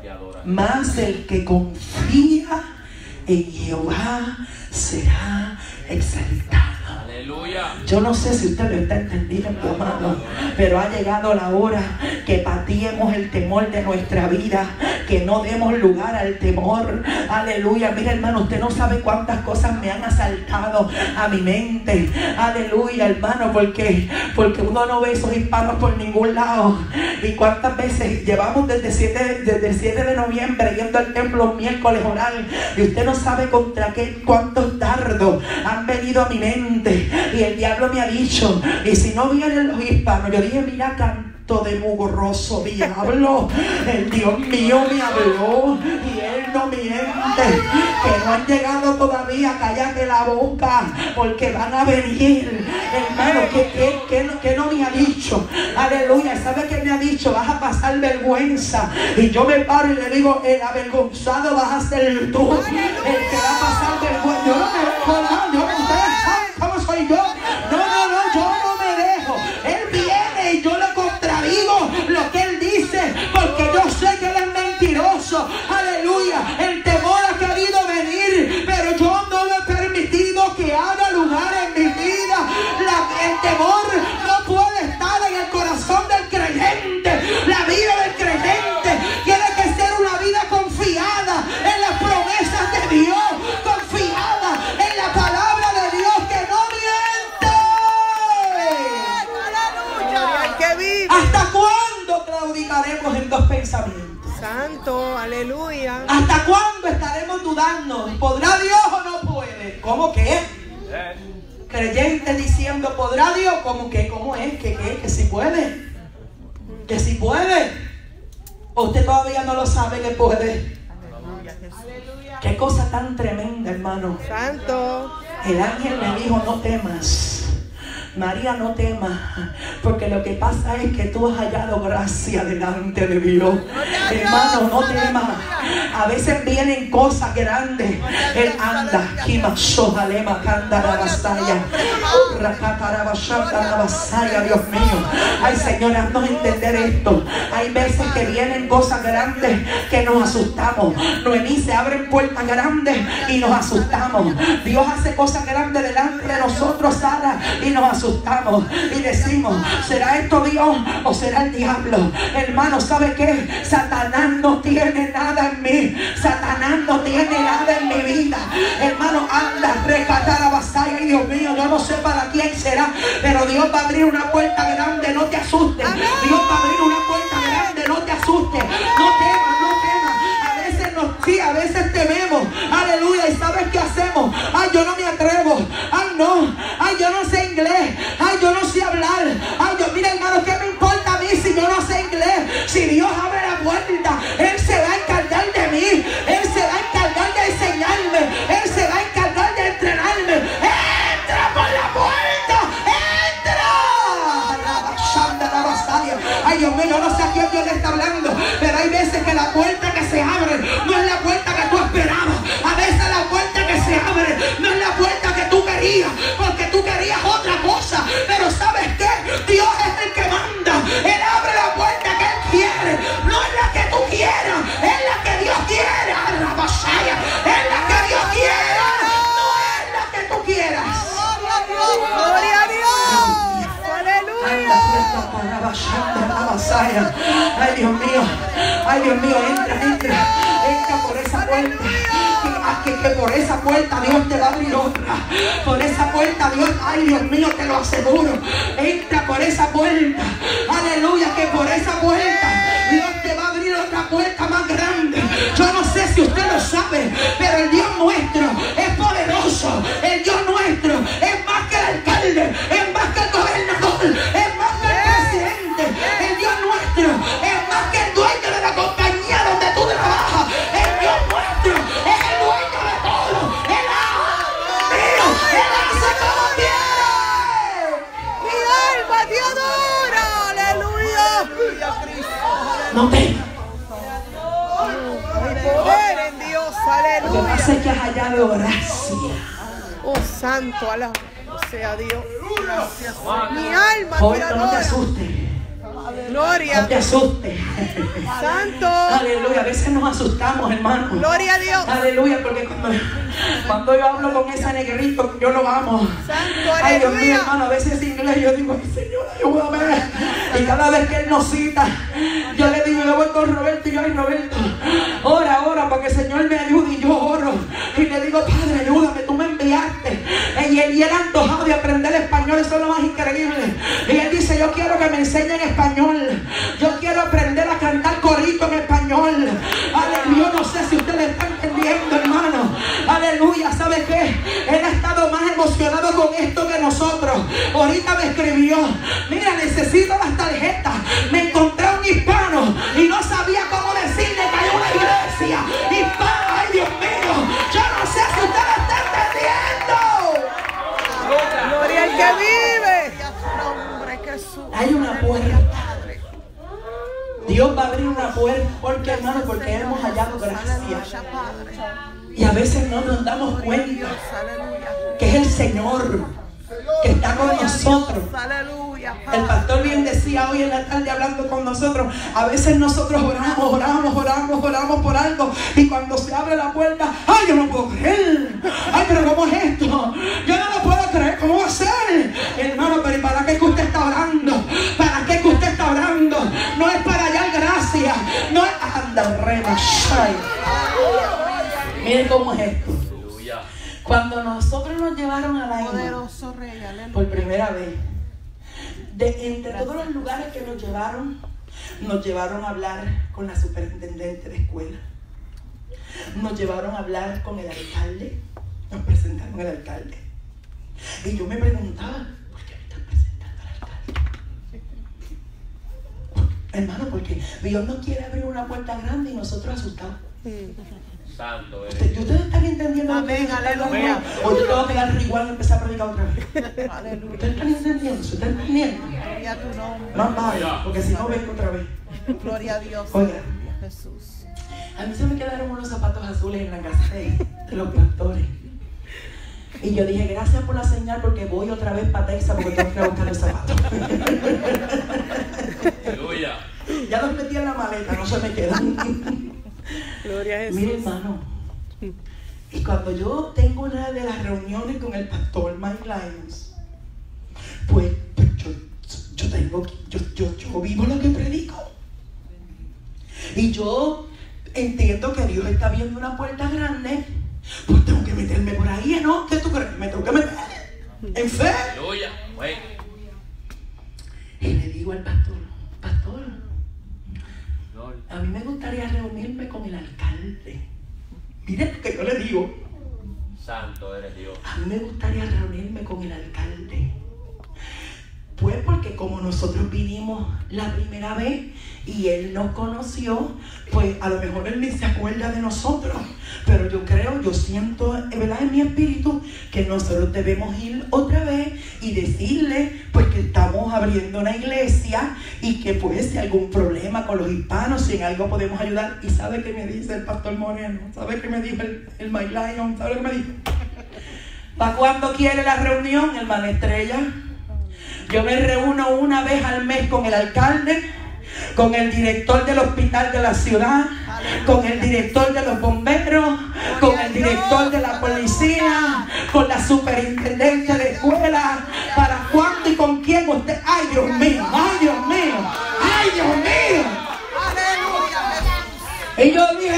Mas el que confía en Jehová será exaltado. Yo no sé si usted lo está entendiendo, amado, pero ha llegado la hora que pateemos el temor de nuestra vida, que no demos lugar al temor. Aleluya. Mira, hermano, usted no sabe cuántas cosas me han asaltado a mi mente. Aleluya, hermano, porque uno no ve esos hispanos por ningún lado. Y cuántas veces llevamos desde el 7 de noviembre yendo al templo un miércoles oral, y usted no sabe contra qué, cuántos dardos han venido a mi mente. Y el diablo me ha dicho, y si no vienen los hispanos, yo dije, mira, canto de mugroso diablo, el Dios mío me habló y él no miente, que no han llegado todavía. Cállate la boca, porque van a venir, hermano. ¿Qué no me ha dicho? Aleluya. ¿Sabe qué me ha dicho? Vas a pasar vergüenza. Y yo me paro y le digo, el avergonzado vas a ser tú, el que va a pasar vergüenza. Yo no me dejo nada. Ustedes saben cómo soy yo. No, yo no me dejo. Él viene y yo le contradigo lo que él dice, porque yo sé que él es mentiroso. Aleluya. El temor ha querido venir, pero yo no le he permitido que haga lugar en mi vida. El temor no puede estar en el corazón del creyente. La vida del creyente tiene que ser una vida confiada en las promesas de Dios, confiada en la palabra de Dios que no miente. ¿Hasta cuándo claudicaremos en dos pensamientos? Santo, aleluya. ¿Hasta cuándo estaremos dudando? ¿Podrá Dios o no puede? ¿Cómo que? Creyentes diciendo, ¿podrá Dios? ¿Cómo que? ¿Cómo es? ¿Que si puede? ¿Que si puede? ¿O usted todavía no lo sabe que puede? Aleluya. Qué cosa tan tremenda, hermano. Santo. El ángel me dijo, no temas. María, no temas, porque lo que pasa es que tú has hallado gracia delante de Dios. Hermano, no temas. A veces vienen cosas grandes. Él anda, Dios mío. Ay, Señor, haznos entender esto. Hay veces que vienen cosas grandes que nos asustamos. Noemí, se abren puertas grandes y nos asustamos. Dios hace cosas grandes delante de nosotros, Sara, y nos asustamos. Y decimos, ¿será esto Dios o será el diablo? Hermano, ¿sabe qué? Satanás no tiene nada en mí. Satanás no tiene nada en mi vida. Hermano, anda, rescatar a Basaya. Y Dios mío, yo no sé para quién será, pero Dios va a abrir una puerta grande, no te asustes. Dios va a abrir una puerta grande, no te asustes. No temas, no temas. A veces tememos. Aleluya. ¿Y sabes qué hacemos? Ay, yo no me atrevo. Ay, no. Ay, yo no sé inglés. Ay, yo no sé hablar. Ay, mira, hermano, ¿qué me importa a mí si yo no sé inglés? Si Dios abre la puerta, Él se va a encargar de mí. Él se va a encargar de enseñarme. Él se va a encargar de entrenarme. ¡Entra por la puerta! ¡Entra! Ay, Dios mío, yo no sé a quién Dios le está hablando, pero hay veces que la puerta que se abre no es la puerta que tú esperabas. A veces la puerta que se abre no es la puerta que tú querías, porque tú querías otra cosa. Pero ¿sabes qué? Dios es el que manda. Él abre la puerta que Él quiere. No es la que tú quieras, es la que Dios quiere. Es la que Dios quiere, no es la que tú quieras. Gloria a Dios. Aleluya. Ay, Dios mío, entra por esa puerta. Que por esa puerta Dios te va a abrir otra. Por esa puerta Dios, ay, Dios mío, te lo aseguro. Entra por esa puerta. Aleluya, que por esa puerta Dios te va a abrir otra puerta más grande. Yo no sé si usted lo sabe, pero el Dios nuestro es poderoso. El Dios nuestro es más que el alcalde, es más que el gobernador, es más que el presidente. El Dios nuestro es más que el dueño de la compañía donde tú trabajas. El Dios nuestro es el dueño de todo. Él hace como quiere. Mi alma te adora. Aleluya. No te. Hay poder en Dios. Lo que pasa es Aleluya. que has hallado gracia. Oh, santo, alabado sea Dios. Mi alma te Joven, no te adora. asustes. Gloria. No te asustes. Santo. Aleluya. A veces nos asustamos, hermano. Gloria a Dios. Aleluya, porque cuando yo hablo con ese negrito, yo lo amo. Santo, Ay, Dios mío, aleluya. hermano, a veces en inglés yo digo, ay, Señor, ayúdame. Y cada vez que Él nos cita, yo le digo, yo voy con Roberto y yo, ay, Roberto, ora, para que el Señor me ayude. Y yo oro. Y le digo, Padre, ayúdame, tú me enviaste. Y él antojado de aprender español, eso es lo más increíble. Y él dice, yo quiero que me enseñen español. Yo quiero aprender a cantar corito en español. Aleluya, yo no sé si usted le está entendiendo, hermano. Aleluya, ¿sabe qué? Él ha estado más emocionado con esto que nosotros. Ahorita me escribió, mira, necesito las tarjetas. Me encontré un hispano y no sabía cómo decirle que hay una iglesia hispana. Ay, Dios mío, yo no sé si usted lo está entendiendo. Gloria al que vive. Hay una puerta. Dios va a abrir una puerta. ¿Por qué, hermano? Porque hemos hallado gracia. Y a veces no nos damos cuenta que es el Señor que está con nosotros. El pastor bien decía hoy en la tarde hablando con nosotros, a veces nosotros oramos por algo, y cuando se abre la puerta, ay, yo no puedo creer, ay, pero ¿cómo es esto? Yo no lo puedo creer, ¿cómo va a ser? Hermano, pero ¿y para qué que usted está orando? ¿Para qué que usted está orando? No es para hallar gracia, no es anda, rema, shay. Miren cómo es esto. Cuando nosotros nos llevaron a la isla por primera vez, entre todos los lugares que nos llevaron a hablar con la superintendente de escuela, nos llevaron a hablar con el alcalde, nos presentaron al alcalde. Y yo me preguntaba, ¿por qué me están presentando al alcalde? Hermano, porque Dios nos quiere abrir una puerta grande y nosotros asustados. Santo eres. ¿Ustedes están entendiendo? Amén, aleluya. O yo tengo que dar igual y empezar a predicar otra vez. Aleluya. ¿Ustedes están entendiendo? ¿Se están entendiendo? Gloria a tu nombre. Más vale, porque si no vengo otra vez. Gloria a Dios. Oiga, Jesús. a mí se me quedaron unos zapatos azules en la casa de los pastores. Y yo dije, gracias por la señal, porque voy otra vez para Texas porque tengo que ir a buscar los zapatos. Aleluya. Ya los metí en la maleta, no se me quedan. Gloria a Jesús. Mire, hermano, y cuando yo tengo una de las reuniones con el pastor Mike Lyons, pues yo vivo lo que predico. Y yo entiendo que Dios está viendo una puerta grande, pues tengo que meterme por ahí, ¿no? ¿Qué tú crees? Me tengo que meter en fe. Aleluya. Y le digo al pastor, a mí me gustaría reunirme con el alcalde. Miren lo que yo le digo. Santo eres Dios. A mí me gustaría reunirme con el alcalde. Pues porque como nosotros vinimos la primera vez y él nos conoció, pues a lo mejor él ni se acuerda de nosotros. Pero yo siento, ¿verdad?, en mi espíritu, que nosotros debemos ir otra vez y decirle, pues, que estamos abriendo una iglesia y que, pues, si hay algún problema con los hispanos, si en algo podemos ayudar. ¿Y sabe qué me dice el pastor Moreno? ¿Sabe qué me dijo el Mike Lyons? ¿Sabe lo que me dijo? ¿Para cuándo quiere la reunión, hermana Estrella? Yo me reúno una vez al mes con el alcalde, con el director del hospital de la ciudad, con el director de los bomberos, con el director de la policía, con la superintendente de escuela. ¿Para cuándo y con quién usted? ¡Ay, Dios mío! ¡Ay, Dios mío! ¡Ay, Dios mío! Y yo dije,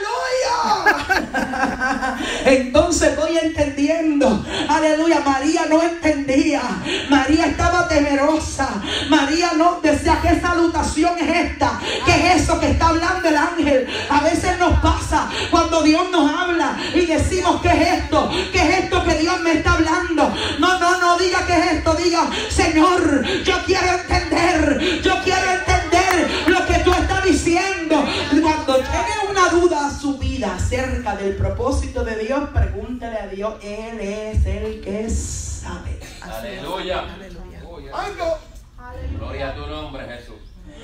¡aleluya! Entonces voy entendiendo. Aleluya. María no entendía. María estaba temerosa. María no decía, ¿qué salutación es esta? ¿Qué es eso que está hablando el ángel? A veces nos pasa cuando Dios nos habla y decimos, ¿qué es esto? ¿Qué es esto que Dios me está hablando? No diga qué es esto. Diga, Señor, yo quiero entender. Yo quiero entender lo que tú estás diciendo. Cuando llegue una duda a su vida acerca del propósito de Dios, pregúntele a Dios. Él es el que sabe. Aleluya. Gloria a tu nombre, Jesús.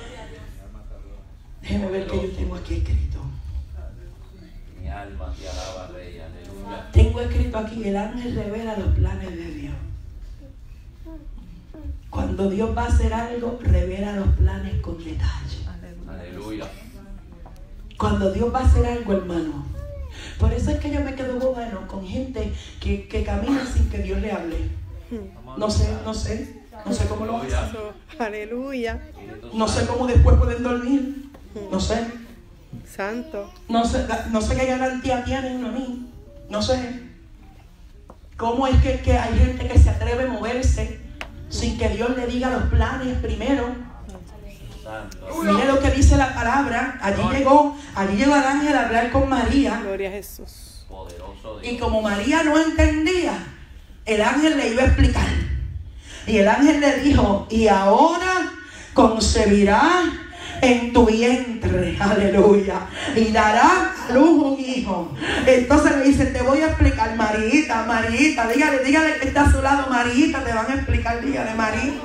Déjeme ver qué yo tengo aquí escrito. Mi alma te alaba, Rey. Aleluya. Tengo escrito aquí, el ángel revela los planes de Dios. Cuando Dios va a hacer algo, revela los planes con detalle. Aleluya. Cuando Dios va a hacer algo, hermano. Por eso es que yo me quedo bueno con gente que camina sin que Dios le hable. No sé cómo lo hace. Aleluya. No sé cómo después pueden dormir. No sé. Santo. No sé qué garantía tienen a mí. No sé. ¿Cómo es que hay gente que se atreve a moverse sin que Dios le diga los planes primero? Mire lo que dice la palabra. Allí llegó el ángel a hablar con María. Gloria a Jesús. Poderoso Dios. Y como María no entendía, el ángel le iba a explicar. Y el ángel le dijo: y ahora concebirás en tu vientre, aleluya, y dará a luz un hijo. Entonces le dice: te voy a explicar, Marita, dígale que está a su lado, Marita, te van a explicar, dígale, Marita,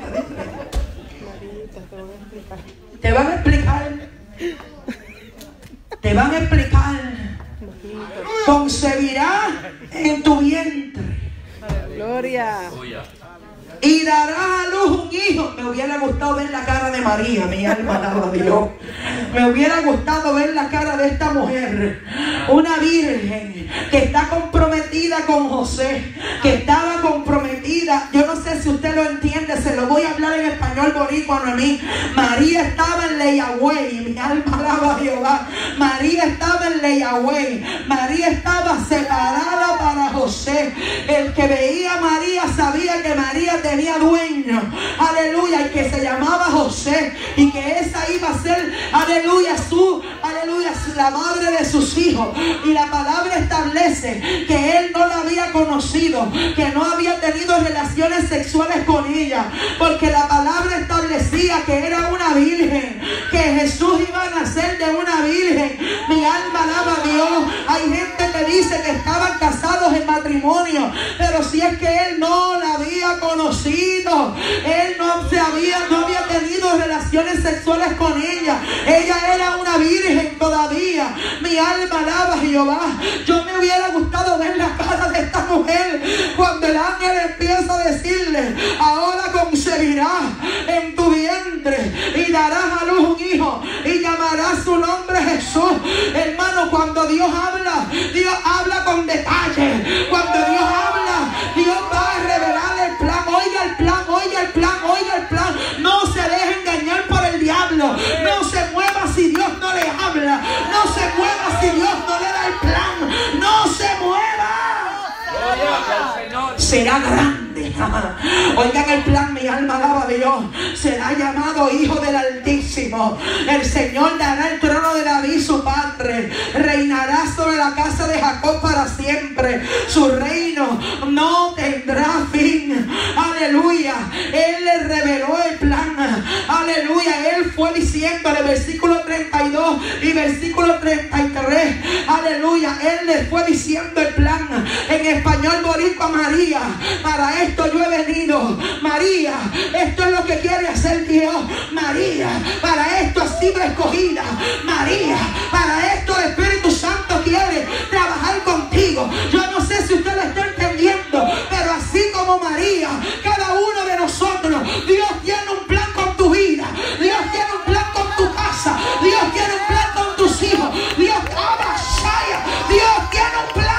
te van a explicar, concebirás en tu vientre. Gloria. Y darás a luz un hijo. Me hubiera gustado ver la cara de María, mi alma alaba a Dios. Me hubiera gustado ver la cara de esta mujer, una virgen que está comprometida con José, que estaba comprometida. Yo no sé si usted lo entiende, se lo voy a hablar en español boricua a mí. María estaba en Leyagüey, mi alma alaba a Jehová. María estaba en Leyagüey. María estaba separada para José. El que veía a María sabía que María tenía dueño, aleluya, y que se llamaba José, y que esa iba a ser, aleluya, la madre de sus hijos. Y la palabra establece que él no la había conocido, que no había tenido relaciones sexuales con ella, porque la palabra establecía que era una virgen, que Jesús iba a nacer de una virgen. Mi alma alaba a Dios. Hay gente que dice que estaban casados en matrimonio, pero si es que él no la había conocido, él no había tenido relaciones sexuales con ella. Ella era una virgen todavía. Mi alma alaba a Jehová. Yo me hubiera gustado ver la cara de esta mujer cuando el ángel empieza a decirle: ahora concebirás en tu vientre y darás a luz un hijo y llamarás su nombre Jesús. Hermano, cuando Dios habla con detalle. Cuando Dios habla, Dios va a revelar el plan. Oiga el plan. No se deje engañar por el diablo. No se mueva si Dios no le habla. No se mueva si Dios no le da el plan. No se mueva. Será grande. Oigan el plan, mi alma alaba a Dios. Será llamado Hijo del Altísimo. El Señor dará el trono de David su padre. Reinará sobre la casa de Jacob para siempre. Su reino no tendrá fin. Aleluya. Él le reveló el plan. Aleluya. Él fue diciendo en el versículo 32 y versículo 33. Aleluya. Él le fue diciendo el plan. En español boricua: María, para esto yo he venido. María, esto es lo que quiere hacer Dios. María, para esto has sido escogida. María, para esto el Espíritu Santo quiere trabajar contigo. Yo no sé si usted lo está entendiendo, pero así como María, cada uno de nosotros, Dios tiene un plan con tu vida. Dios tiene un plan con tu casa. Dios tiene un plan con tus hijos. Dios tiene un plan.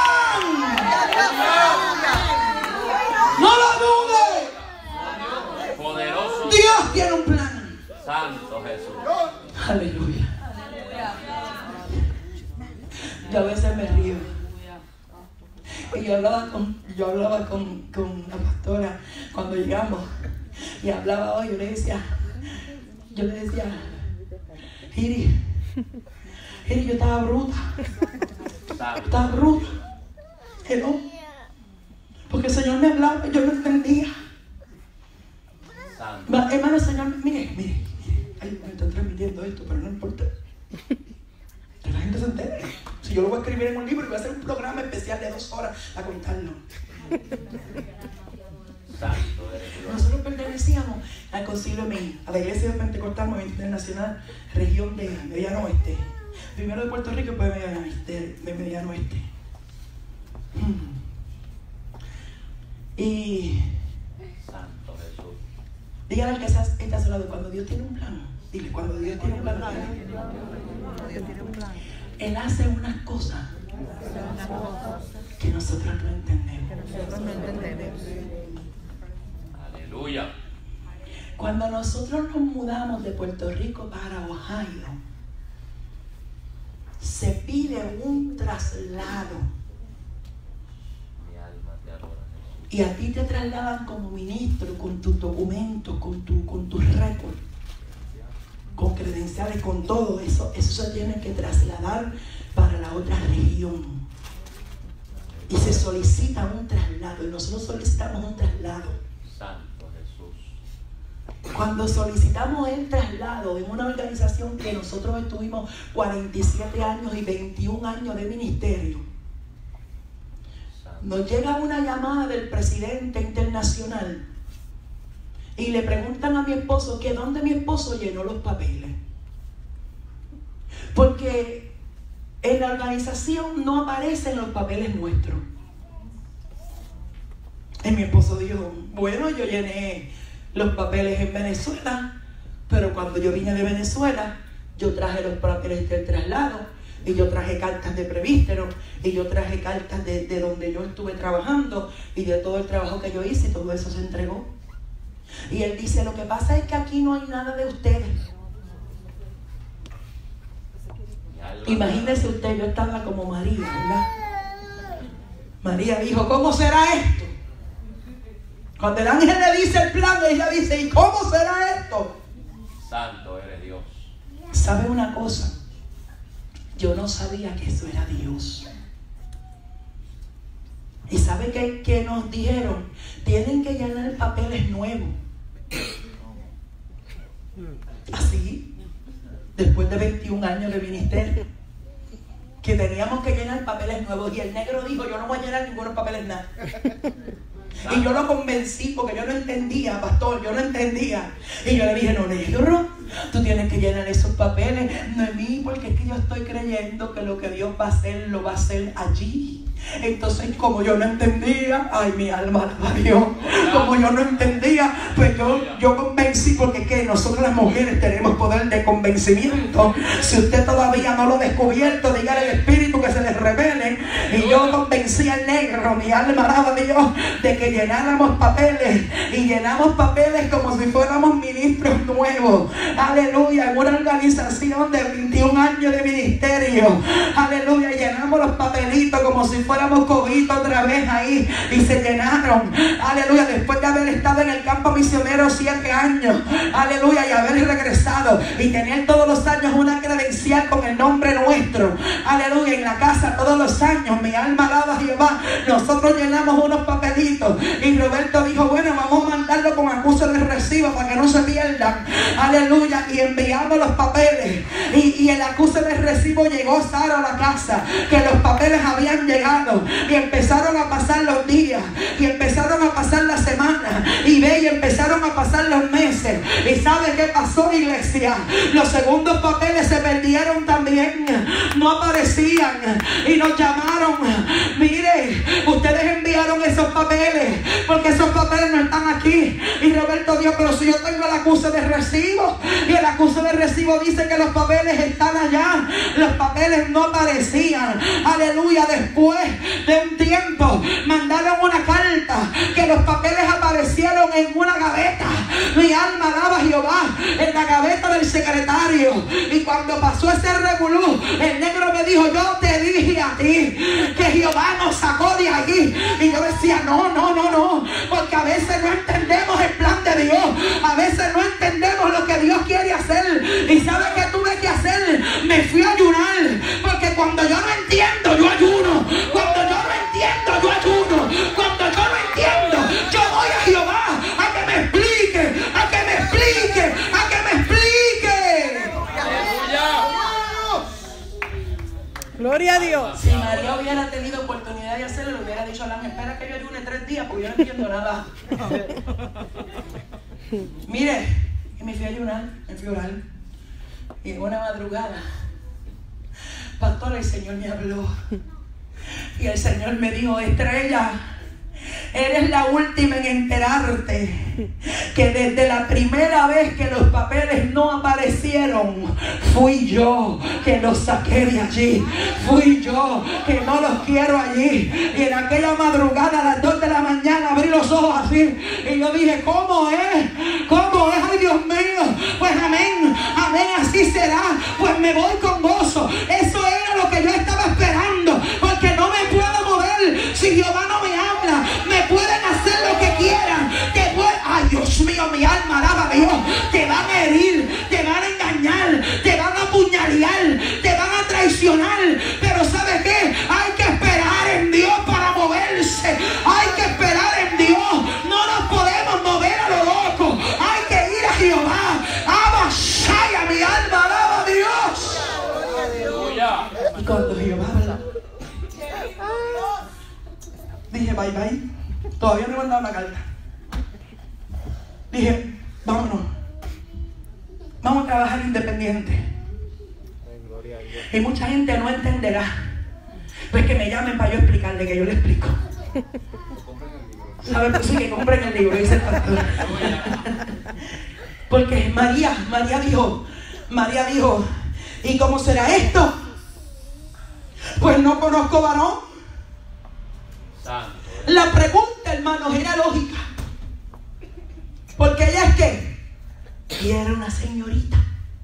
No lo dudes. Poderoso. Dios tiene un plan. Santo Jesús. Aleluya. Yo a veces me río. Y yo hablaba con la pastora cuando llegamos. Y hablaba hoy. Yo le decía, Giri, yo estaba bruta. Estaba bruta. Hello. Porque el Señor me hablaba y yo no entendía. Hermano, el Señor, mire. Ay, me están transmitiendo esto, pero no importa. Que la gente se entere. Si yo lo voy a escribir en un libro y voy a hacer un programa especial de 2 horas a contarlo. Nosotros pertenecíamos al Concilio MI, a la Iglesia de Pentecostal Movimiento Internacional, región de Mediano Oeste. Primero de Puerto Rico y después de Mediano Oeste. Y Santo Jesús. Dígale al que está a su lado, cuando Dios tiene un plan. Dile, cuando Dios tiene un plan. Él hace unas cosas que nosotros no entendemos. Aleluya. Cuando nosotros nos mudamos de Puerto Rico para Ohio, se pide un traslado. Mi alma te adora, Jesús. Y a ti te trasladan como ministro con tus documentos, con tu récord, con credenciales, con todo eso. Eso se tiene que trasladar para la otra región. Y se solicita un traslado. Y nosotros solicitamos un traslado. Santo Jesús. Cuando solicitamos el traslado en una organización que nosotros estuvimos 47 años y 21 años de ministerio, nos llega una llamada del presidente internacional y le preguntan a mi esposo que dónde mi esposo llenó los papeles. Porque en la organización no aparecen los papeles nuestros. Y mi esposo dijo, bueno, yo llené los papeles en Venezuela, pero cuando yo vine de Venezuela, yo traje los papeles del traslado, y yo traje cartas de Prevístero, y yo traje cartas de donde yo estuve trabajando, y de todo el trabajo que yo hice, y todo eso se entregó. Y él dice, lo que pasa es que aquí no hay nada de ustedes. Imagínese usted, yo estaba como María, ¿verdad? María dijo, ¿cómo será esto? Cuando el ángel le dice el plan, ella dice, ¿y cómo será esto? Santo eres Dios. ¿Sabe una cosa? Yo no sabía que eso era Dios. ¿Y sabe qué nos dijeron? Tienen que llenar papeles nuevos. Así, después de 21 años de ministerio, que teníamos que llenar papeles nuevos. Y el negro dijo, yo no voy a llenar ningunos papeles nada. Y yo lo convencí porque yo no entendía, pastor, yo no entendía. Y yo le dije, no, negro, tú tienes que llenar esos papeles, Noemí, porque es que yo estoy creyendo que lo que Dios va a hacer, lo va a hacer allí. Entonces, como yo no entendía, ay, mi alma alaba a Dios, como yo no entendía, pues yo convencí, porque que nosotros las mujeres tenemos poder de convencimiento. Si usted todavía no lo ha descubierto, dígale al Espíritu que se les revele. Y yo convencí al negro, mi alma alaba a Dios, de que llenáramos papeles, y llenamos papeles como si fuéramos ministros nuevos. Aleluya, en una organización de 21 años de ministerio. Aleluya, llenamos los papelitos como si fuéramos cogidos otra vez ahí, y se llenaron. Aleluya, después de haber estado en el campo misionero 7 años. Aleluya, y haber regresado y tener todos los años una credencial con el nombre nuestro. Aleluya, en la casa todos los años. Mi alma alaba a Jehová. Nosotros llenamos unos papelitos y Roberto dijo, bueno, vamos a mandarlo con acuso de recibo para que no se pierdan. Aleluya, y enviamos los papeles, y el acuso de recibo llegó Sara a la casa, que los papeles habían llegado, y empezaron a pasar los días, y empezaron a pasar las semanas, y empezaron a pasar los meses. ¿Y sabe qué pasó, iglesia? Los segundos papeles se perdieron también, no aparecían, y nos llamaron, mire, ustedes enviaron esos papeles, porque esos papeles no están aquí. Y Roberto dijo, pero si yo tengo el acuso de recibo, y el acuso de recibo dice que los papeles están allá, los papeles no aparecían. Aleluya, después de un tiempo mandaron una carta, que los papeles aparecieron en una gaveta. Mi alma alaba a Jehová, en la gaveta del secretario. Y cuando pasó ese revolú, el negro me dijo, yo te dije a ti que Jehová nos sacó de allí. Y yo decía, no, porque a veces no entendemos el plan de Dios, a veces no entendemos lo que Dios quiere hacer. ¿Y sabe qué tuve que hacer? Me fui a ayunar, porque cuando yo no entiendo, yo ayuno. Cuando yo no entiendo, yo ayuno. Cuando yo no entiendo, yo voy a Jehová a que me explique, a que me explique, a que me explique. Gloria a Dios. Si María hubiera tenido oportunidad de hacerlo, le hubiera dicho a la espera que yo ayune 3 días, porque yo no entiendo nada. Mire, y me fui a ayunar, me fui a orar. Y en una madrugada, pastor, el Señor me habló. Y el Señor me dijo, Estrella, Eres la última en enterarte que desde la primera vez que los papeles no aparecieron, fui yo que los saqué de allí. Fui yo que no los quiero allí. Y en aquella madrugada a las 2 de la mañana abrí los ojos así y yo dije, ¿cómo es? ¿Cómo es? Ay, Dios mío. Pues amén, amén, así será. Pues me voy con gozo. Eso era lo que yo estaba esperando, porque no me puedo mover si Jehová no me habla. Me pueden hacer lo que quieran. Ay, Dios mío, mi alma alaba a Dios. Te van a herir, te van a engañar, te van a apuñalear, te van a traicionar. Pero ¿sabes qué? Hay que esperar en Dios para moverse. Hay que esperar en Dios. No nos podemos mover a lo loco. Hay que ir a Jehová. Abashaya, mi alma alaba a Dios. Y cuando Jehová habla, dije, bye bye. Todavía no he mandado la carta. Dije, vámonos. Vamos a trabajar independiente. Y mucha gente no entenderá. Pues que me llamen para yo explicarle, que yo le explico. ¿Saben? Pues sí, que compren el libro, dice el pastor. Porque María dijo, ¿y cómo será esto? Pues no conozco varón. La pregunta, hermanos, era lógica. Porque ella es que era una señorita.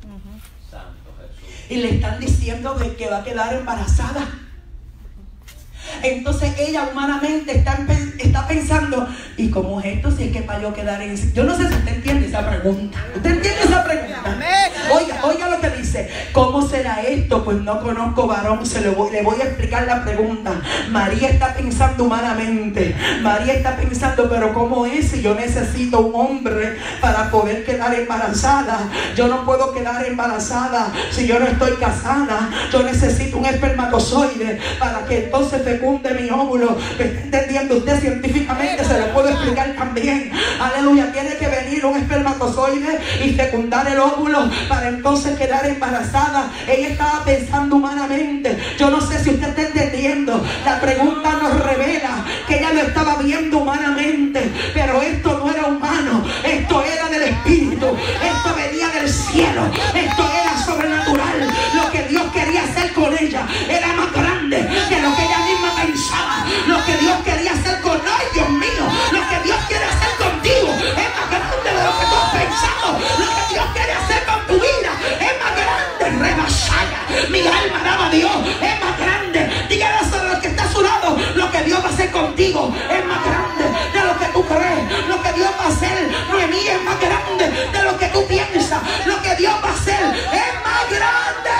Y le están diciendo de que va a quedar embarazada. Entonces ella humanamente está pensando, ¿y cómo es esto si es que para yo quedar en...? Yo no sé si usted entiende esa pregunta. ¿Usted entiende esa pregunta? Oiga lo que dice. ¿Cómo será esto? Pues no conozco varón. Le voy a explicar la pregunta. María está pensando humanamente. María está pensando, pero ¿cómo es si yo necesito un hombre para poder quedar embarazada? Yo no puedo quedar embarazada si yo no estoy casada. Yo necesito un espermatozoide para que entonces fecunde mi óvulo. ¿Me está entendiendo usted? Científicamente se lo puedo explicar también. Aleluya. Tiene que venir un espermatozoide y fecundar el óvulo para entonces quedar embarazada. Ella estaba pensando humanamente. Yo no sé si usted está entendiendo. La pregunta nos revela que ella lo estaba viendo humanamente, pero esto no era humano. Esto era del Espíritu. Esto venía del cielo. Esto era sobrenatural. Lo que Dios quería hacer con ella era más grande que lo que ella misma pensaba. Lo que Dios quería hacer con... ¡Ay, Dios mío! Lo que Dios quiere hacer contigo es más grande de lo que tú has pensado. Lo que Dios quiere hacer con tu vida es más grande. Rebasaya, mi alma alaba a Dios. Es más grande. Dígale a lo que está a su lado. Lo que Dios va a hacer contigo es más grande de lo que tú crees. Lo que Dios va a hacer, Noemí, es más grande de lo que tú piensas. Lo que Dios va a hacer es más grande.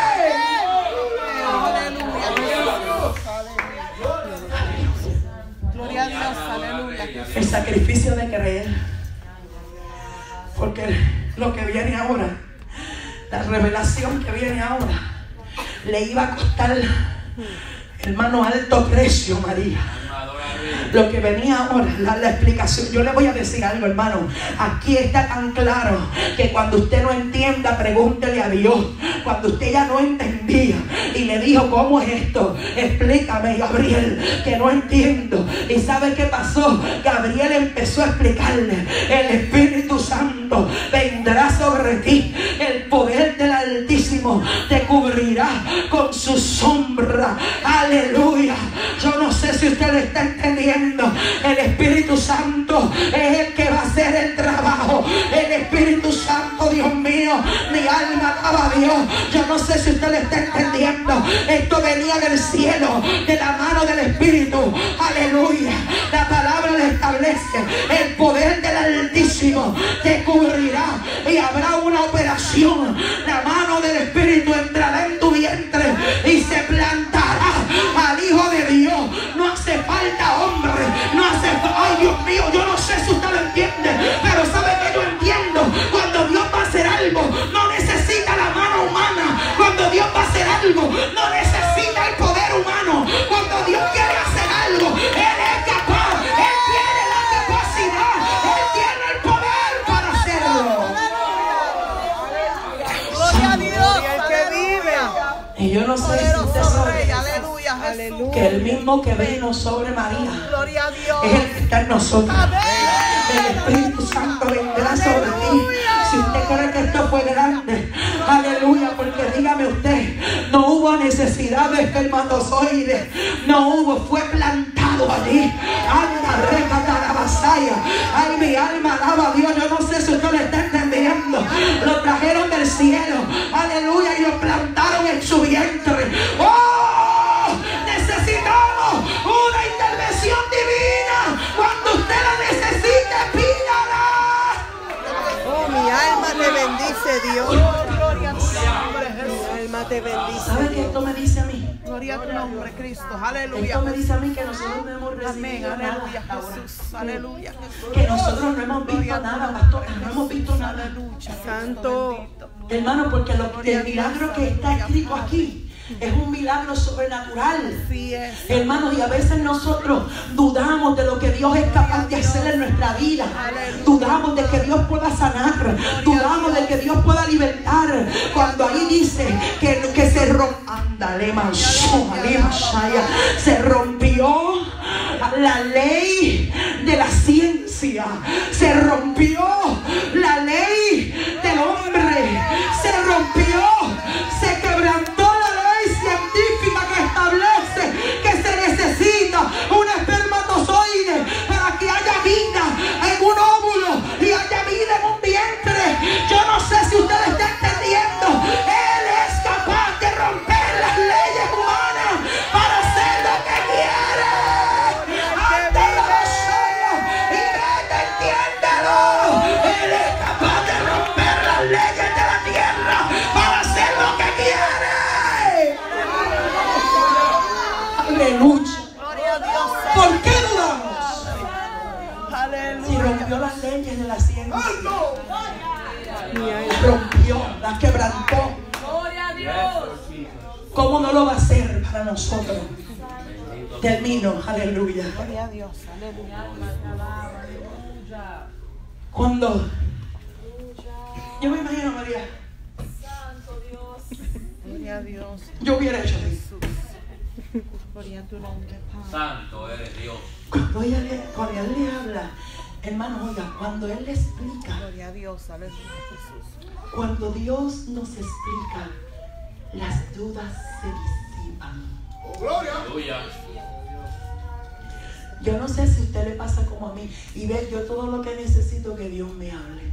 Gloria a Dios, aleluya. El sacrificio de creer. Porque lo que viene ahora, la revelación que viene ahora, le iba a costar, hermano, alto precio, María. Lo que venía ahora, la explicación. Yo le voy a decir algo, hermano. Aquí está tan claro que cuando usted no entienda, pregúntele a Dios. Cuando usted ya no entendía y le dijo, ¿cómo es esto? Explícame, Gabriel, que no entiendo. ¿Y sabe qué pasó? Gabriel empezó a explicarle. El Espíritu Santo vendrá sobre ti. El poder del Altísimo te cubrirá con su sombra. Aleluya. Yo no sé si usted está entendiendo. El Espíritu Santo es el que va a hacer el trabajo. El Espíritu Santo, Dios mío, mi alma alaba a Dios. Yo no sé si usted lo está entendiendo. Esto venía del cielo, de la mano del Espíritu. Aleluya. La palabra le establece: el poder del Altísimo te cubrirá y habrá una operación. La mano del Espíritu entrará en tu vientre y se plantará al Hijo de Dios. No hace falta hombre, no hace falta... Ay, Dios mío, yo no sé si usted lo entiende, pero sabe que yo entiendo. Cuando Dios va a hacer algo, no necesita la mano humana. Cuando Dios va a hacer algo, no necesita el poder humano. Cuando Dios quiere hacer algo, Él es capaz. Él tiene la capacidad. Él tiene el poder para hacerlo. Gloria a Dios, el que vive. Y yo no sé si usted sabe. Aleluya, Aleluya. Que el mismo que vino sobre María Gloria a Dios. es el que está en nosotros. El Espíritu Santo vendrá sobre ti. Si usted cree que esto fue grande, aleluya, porque dígame usted, no hubo necesidad de espermatozoides, no hubo, fue plantado allí. Anda, recata la vasalla. Ay, mi alma alaba a Dios. Yo no sé si usted lo está entendiendo. Lo trajeron del cielo, aleluya, y lo plantaron en su vientre. ¡Oh! Necesitamos una intervención divina. Cuando usted la necesite, pídala. Oh, mi alma te bendice, Dios. Gloria a tu nombre, Jesús. Mi alma te bendice. ¿Sabe qué esto me dice a mí? Gloria a tu nombre, Cristo. Aleluya. Esto me dice a mí que nosotros no hemos Amén. recibido nada Aleluya, hasta ahora. Jesús. Aleluya, Jesús. Que nosotros no hemos visto nada, pastora, no hemos visto nada. Aleluya. Santo. Hermano, porque el milagro que está escrito aquí es un milagro sobrenatural. Así es. Hermanos, y a veces nosotros dudamos de lo que Dios es capaz de hacer en nuestra vida. Dudamos de que Dios pueda sanar. Dudamos de que Dios pueda libertar. Cuando ahí dice que se rompió, se rompió la ley de la ciencia. Se rompió la ley del hombre. Se rompió, se quebrantó la ley científica que establece que se necesita un espermatozoide para que haya vida en un óvulo y haya vida en un vientre. Yo no sé si usted está entendiendo. Él es capaz de romper las leyes humanas para hacer lo que quiere. Ante la vasalla y vete, entiéndelo. Él es capaz de romper las leyes de la tierra para hacer lo que quiere. Aleluya. Gloria a Dios. ¿Por qué dudamos? Si Aleluya. rompió las leyes de la ciencia, Mi alma. rompió, las quebrantó, ¿cómo no lo va a hacer para nosotros? Termino, aleluya. Gloria a Dios. Aleluya. Cuando yo me imagino, María, Gloria a Dios. yo hubiera hecho eso. Gloria a tu nombre, Padre. Santo eres Dios. Cuando él le habla, hermano, oiga, cuando él le explica, Gloria a Dios. Aleluya, Jesús. cuando Dios nos explica, las dudas se disipan. Aleluya. Yo no sé si a usted le pasa como a mí. Y ve, yo todo lo que necesito que Dios me hable.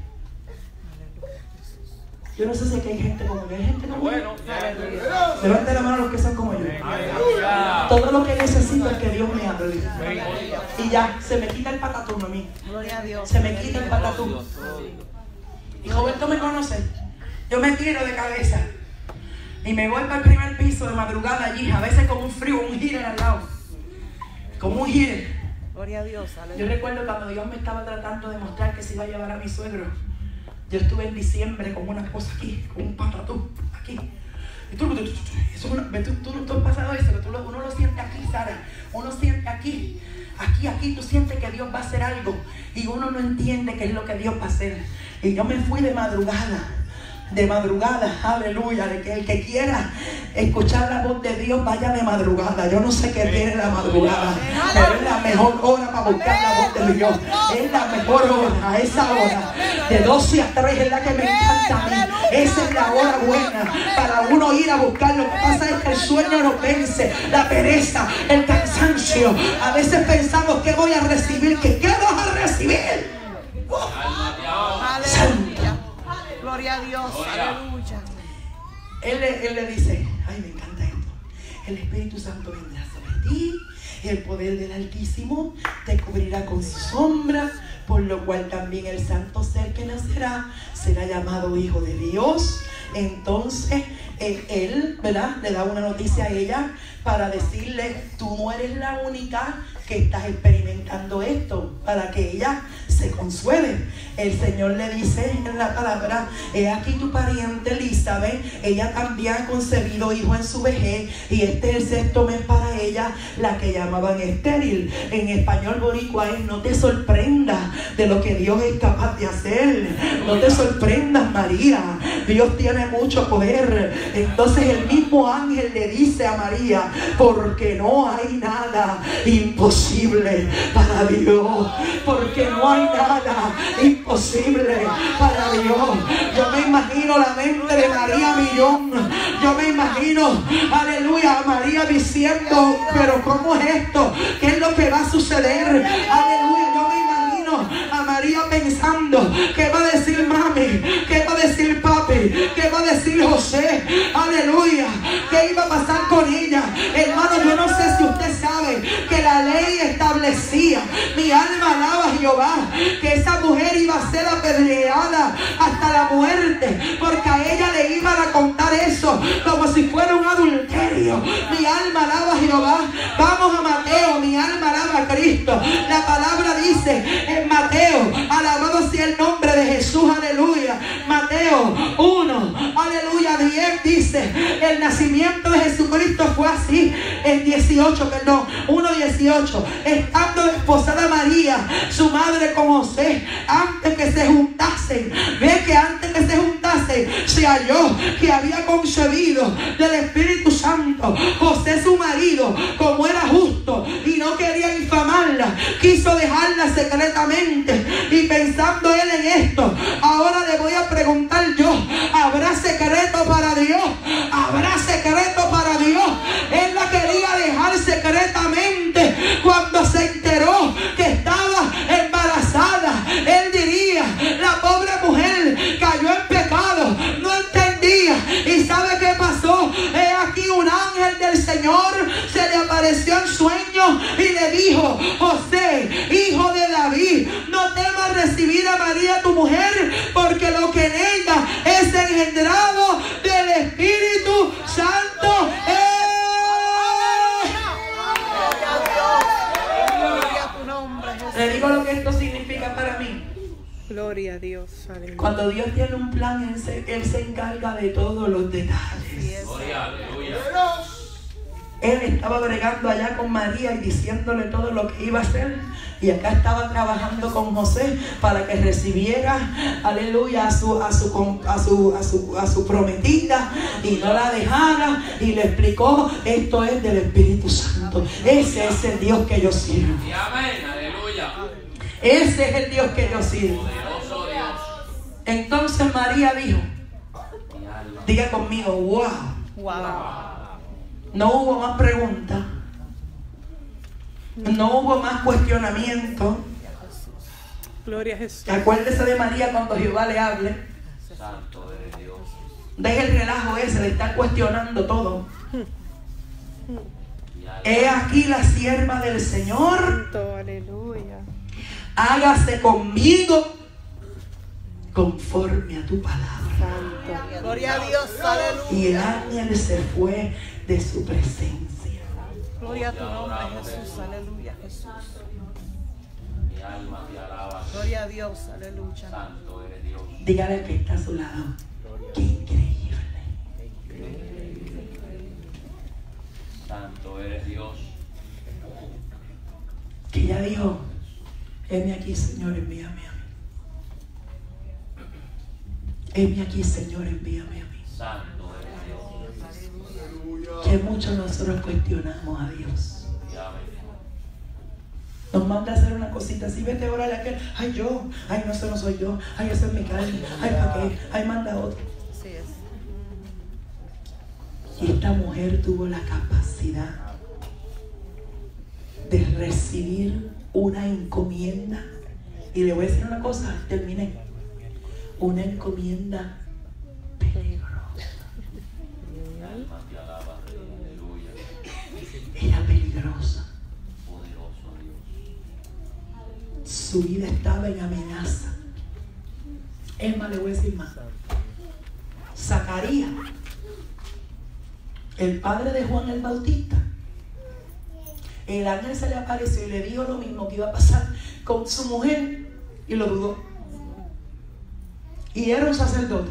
Yo no sé si aquí hay gente como yo. ¿Hay gente como yo? Levante la mano los que son como yo. Todo lo que necesito es que Dios me hable. Y ya, se me quita el patatún a mí. Gloria a Dios. Se me quita el patatún. Y Roberto me conoce. Yo me tiro de cabeza. Y me voy para el primer piso de madrugada allí. A veces con un frío, un heater al lado. Como un heater. Gloria a Dios. Yo Aleluya. recuerdo cuando Dios me estaba tratando de mostrar que se iba a llevar a mi suegro. Yo estuve en diciembre con una cosa aquí, con un patatú aquí. Y tú has pasado eso, que uno lo siente aquí, Sara. Uno siente aquí, tú sientes que Dios va a hacer algo. Y uno no entiende qué es lo que Dios va a hacer. Y yo me fui de madrugada, aleluya, de que el que quiera escuchar la voz de Dios vaya de madrugada. Yo no sé qué tiene la madrugada, pero es la mejor hora para buscar la voz de Dios. Es la mejor hora, a esa hora de 12 a 3 es la que me encanta a mí. Esa es la hora buena para uno ir a buscar. Lo que pasa es que el sueño nos vence, la pereza, el cansancio. A veces pensamos que voy a recibir, ¿qué vas a recibir? Aleluya. Gloria a Dios. Aleluya. Él le dice, ay, me encanta esto. El Espíritu Santo vendrá sobre ti, el poder del Altísimo te cubrirá con su sombra, por lo cual también el santo ser que nacerá será llamado Hijo de Dios. Entonces él, ¿verdad?, le da una noticia a ella para decirle, tú no eres la única que estás experimentando esto, para que ella se consuele. El Señor le dice en la palabra, he aquí tu pariente Elizabeth, ella también ha concebido hijo en su vejez, y este es el 6º mes para ella, la que llamaban estéril. En español boricua es, no te sorprendas de lo que Dios es capaz de hacer. No te sorprendas, María. Dios tiene mucho poder. Entonces el mismo ángel le dice a María, porque no hay nada imposible para Dios, porque no hay nada imposible para Dios. Yo me imagino la mente de María Millón. Yo me imagino, aleluya, a María diciendo, pero ¿cómo es esto? ¿Qué es lo que va a suceder? Aleluya, yo me imagino a María pensando, ¿qué va a decir mami? ¿Qué va a decir papi? ¿Qué va a decir José? Aleluya, ¿qué iba a pasar con ella? Hermano, yo no sé si usted sabe que la ley establecía, mi alma alaba a Jehová, que esa mujer iba a ser apedreada hasta la muerte, porque a ella le iban a contar eso como si fuera un adulterio. Mi alma alaba a Jehová. Vamos a Mateo, mi alma alaba a Cristo. La palabra dice en Mateo, alabado sea el nombre de Jesús, aleluya. Mateo 1, aleluya, 10 dice, el nacimiento de Jesucristo fue así, en 1:18, estando desposada María, su madre, con José, antes que se juntasen, ve que antes que se juntasen, se halló que había concebido del Espíritu Santo. José, su marido, como era justo y no quería infamarla, quiso dejarla secretamente. Y pensando él en esto, ahora le voy a preguntar yo, ¿habrá secreto para Dios? ¿Habrá secreto para Dios? Él la quería dejar secretamente. Cuando se enteró que estaba embarazada, él diría, la pobre mujer cayó en pecado, no entendía. ¿Y sabe qué pasó? He aquí un ángel del Señor se le apareció en sueño y le dijo, José, hijo de David, no temas recibir a María tu mujer, porque lo que en ella es engendrado del Espíritu Santo. Le digo lo que esto significa para mí. Gloria a Dios. Aleluya. Cuando Dios tiene un plan, Él se encarga de todos los detalles. Gloria, aleluya. Él estaba bregando allá con María y diciéndole todo lo que iba a hacer. Y acá estaba trabajando con José para que recibiera, aleluya, a su prometida y no la dejara. Y le explicó, esto es del Espíritu Santo. Ese es el Dios que yo sirvo. Amén, aleluya. Ese es el Dios que yo sirvo. Poderoso Dios. Entonces María dijo, diga conmigo, wow. Wow. No hubo más preguntas. No hubo más cuestionamiento. Gloria a Jesús. Acuérdese de María cuando Jehová le hable. Santo eres Dios. Deje el relajo ese de estar cuestionando todo. He aquí la sierva del Señor. Santo, aleluya. Hágase conmigo conforme a tu palabra. Santo. Gloria a Dios, aleluya. Y el ángel se fue de su presencia. Gloria a tu nombre, Jesús, aleluya, Jesús. Mi alma te alaba. Gloria a Dios, aleluya. Santo eres Dios. Dígale al que está a su lado, qué increíble. Santo eres Dios. Que ella dijo, heme aquí, Señor, envíame a mí. Heme aquí, Señor, envíame a mí. Santo eres Dios. Que muchos nosotros cuestionamos a Dios. Amén. Nos manda a hacer una cosita así, vete a orar a aquel, ay yo, ay no, eso no soy yo, ay eso es mi carne, ay para qué, ay manda a otro. Así es. Y esta mujer tuvo la capacidad de recibir una encomienda. Y le voy a decir una cosa, terminé. Una encomienda peligrosa. Mi alma te alaba, Rey. Aleluya. Era peligrosa. Poderoso Dios. Su vida estaba en amenaza. Es más, le voy a decir más. Zacarías, el padre de Juan el Bautista, el ángel se le apareció y le dijo lo mismo que iba a pasar con su mujer y lo dudó. Y era un sacerdote.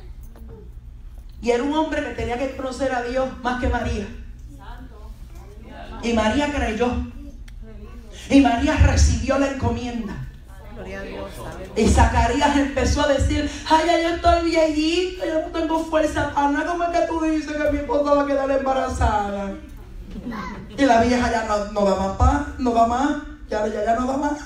Y era un hombre que tenía que conocer a Dios más que María. Y María creyó. Y María recibió la encomienda. Gloria a Dios. Y Zacarías empezó a decir: ay, ya yo estoy viejito, yo no tengo fuerza para nada. ¿Cómo es que tú dices que mi esposa va a quedar embarazada? Y la vieja ya no da más, no da más, ya no da más.